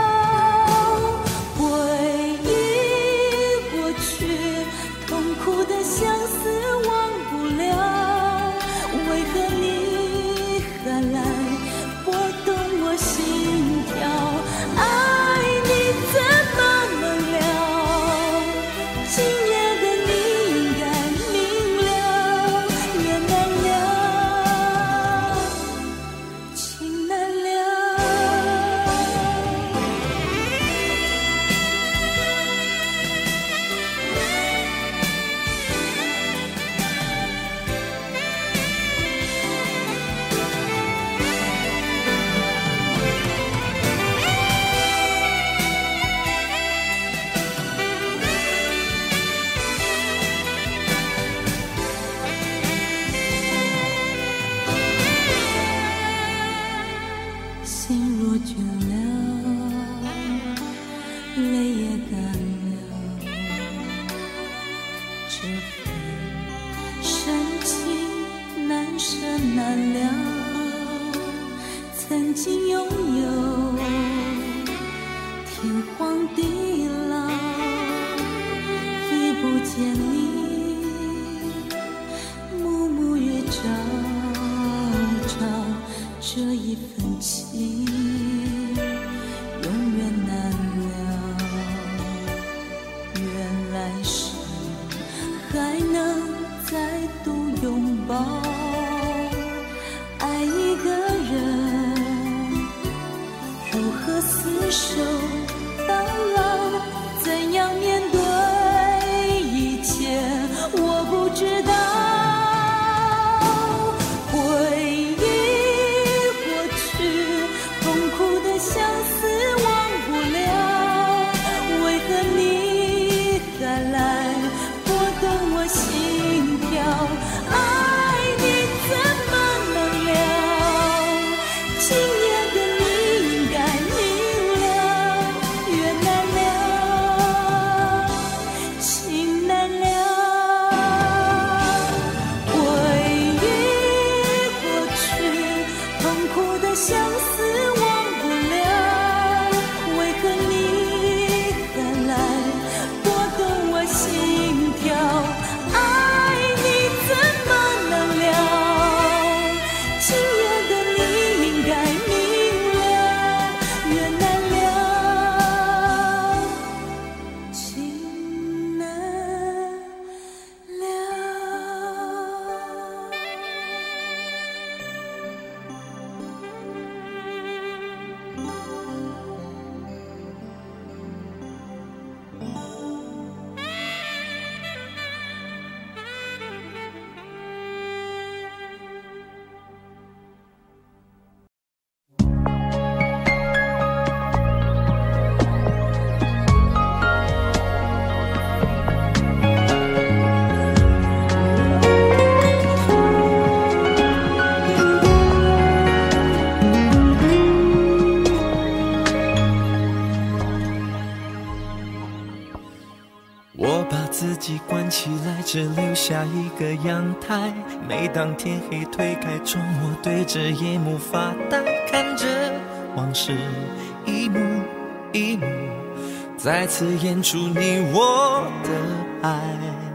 相思忘不了，为何你还来拨动我心跳？爱你怎么了？今夜的你应该明了，也难经拥有天荒地老，已不见你暮暮月照照，这一份情永远难了。愿来世还能再度拥抱，爱一个人如何厮守到老，怎样面对一切我不知道。回忆过去，痛苦的相思忘不了，为何你还来拨动我心跳？爱你怎么能了？今夜的你应该明了，缘难了，情难了。回忆过去，痛苦的相思忘不了，为何你还来拨动我心跳？爱你怎么能了？今夜的你应该明了，缘难了，情难了。 我把自己关起来，只留下一个阳台。每当天黑推开窗，我对着夜幕发呆，看着往事一幕一幕，再次演出你我的爱。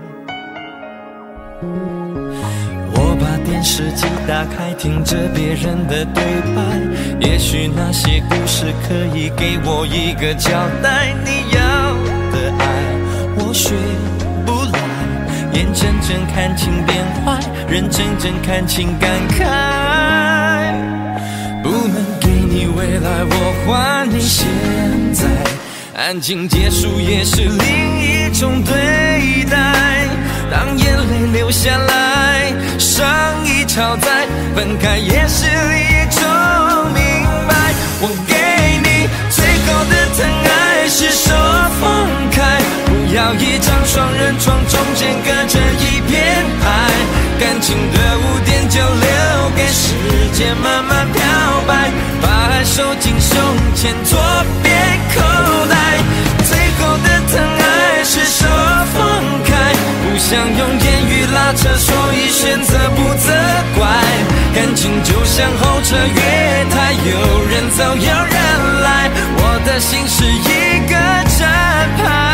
我把电视机打开，听着别人的对白，也许那些故事可以给我一个交代。你要的爱我学不来，眼睁睁看情变坏，人真正看情感慨。不能给你未来，我还你现在，安静结束也是另一种对待。当眼泪流下来，伤已超载，分开也是一种明白。我给你最后的疼爱是手放开，不要一张双人床，中间隔着一片海，感情的污点就留给时间慢慢漂白，把爱收进胸前左边口袋。最后的疼爱是手放开，不想用言语拉扯，所以选择不责怪。感情就像候车月台，有人走有人来，我的心是一个站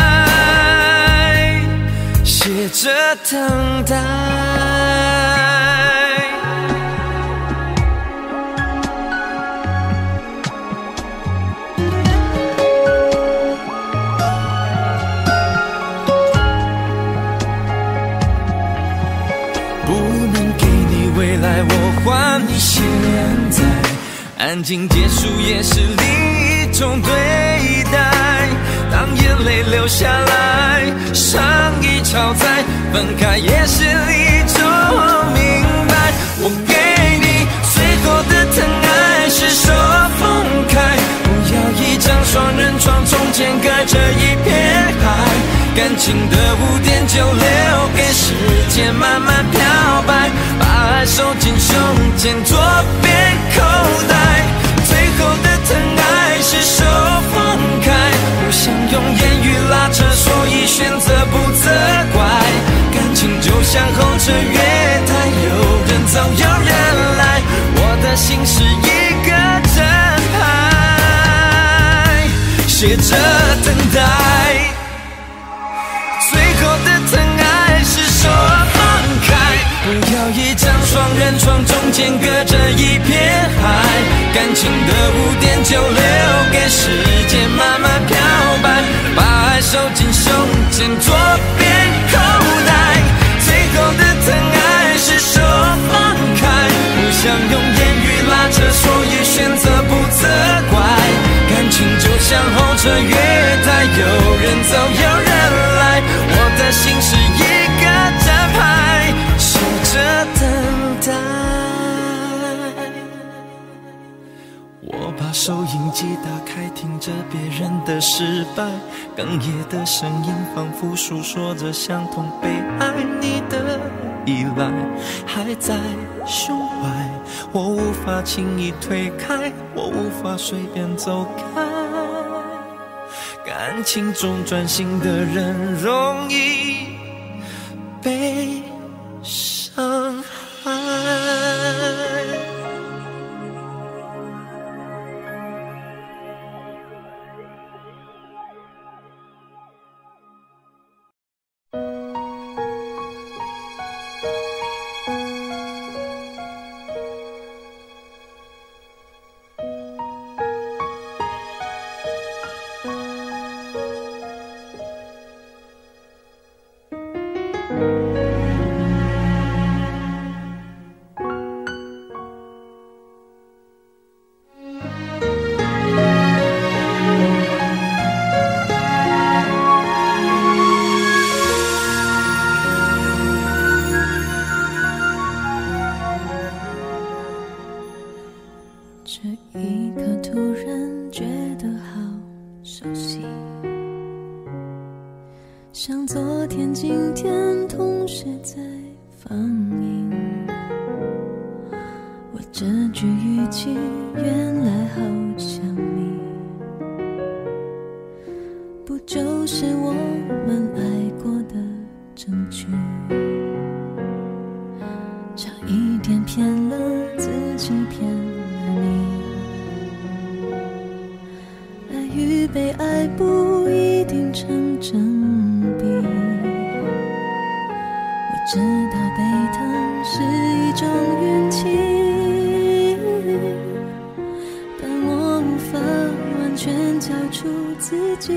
牌，写着等待。未来我还你现在，安静结束也是另一种对待。当眼泪流下来，伤已超载，分开也是一种明白。我给你最后的疼爱是手放开，不要一张双人床，中间隔着一片海，感情的污点就留给时间慢慢漂白，把爱收进胸前左边口袋。最后的疼爱是手放开，不想用言语拉扯，所以选择不责怪。感情就像候车月台，有人走有人来，我的心是一个站窗中间隔着一片海，感情的污点就留给时间慢慢漂白，把爱收进胸前左边口袋，最后的疼爱是手放开，不想用言语拉扯，所以选择不责怪，感情就像候车月台，有人走有人来，我的心是一个站牌，守着等待。我把收音机打开，听着别人的失败，哽咽的声音仿佛诉说着相同被爱，你的依赖还在胸怀，我无法轻易推开，我无法随便走开，感情中专心的人容易被伤害。 像昨天今天同时在放映，我这句语气原来好像你，不就是我们爱过的证据，差一点骗了自己骗了你，爱与被爱不一定成正知道被疼是一种运气，但我无法完全交出自己，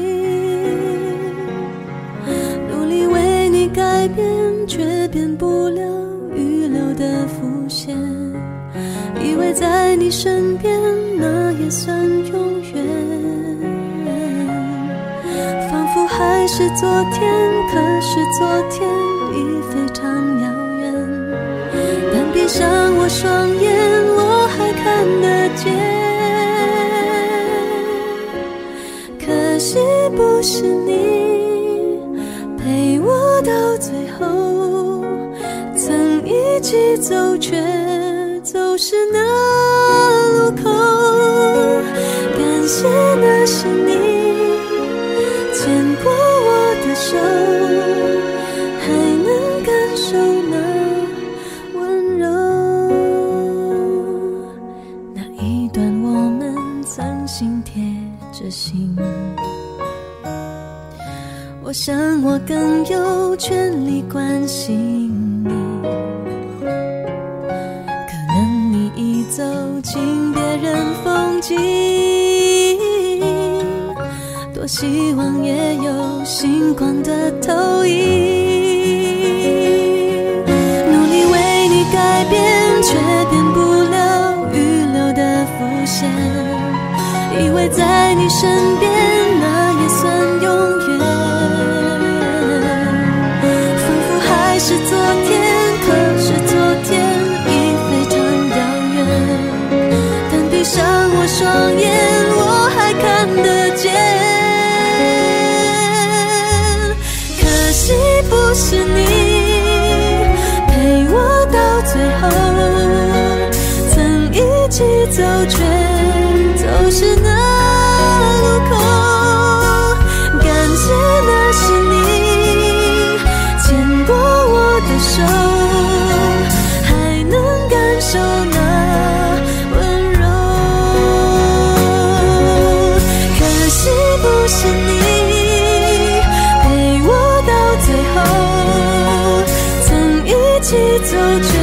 努力为你改变，却变不了预留的伏线，以为在你身边那也算永远，仿佛还是昨天，可是昨天已非常遥远，但闭上我双眼，我还看得见。可惜不是你陪我到最后，曾一起走，却走失那路口。感谢那是你牵过我的手，我想我更有权利关心你，可能你已走进别人风景，多希望也有星光的投影，努力为你改变，却变不了预留的伏线，以为在你身边那也算永远，还是昨天，可是昨天已非常遥远，但闭上我双眼，我还看得见。可惜不是你陪我到最后，曾一起走，却走失那路口。感谢那是你手，还能感受那温柔。可惜不是你陪我到最后，曾一起走。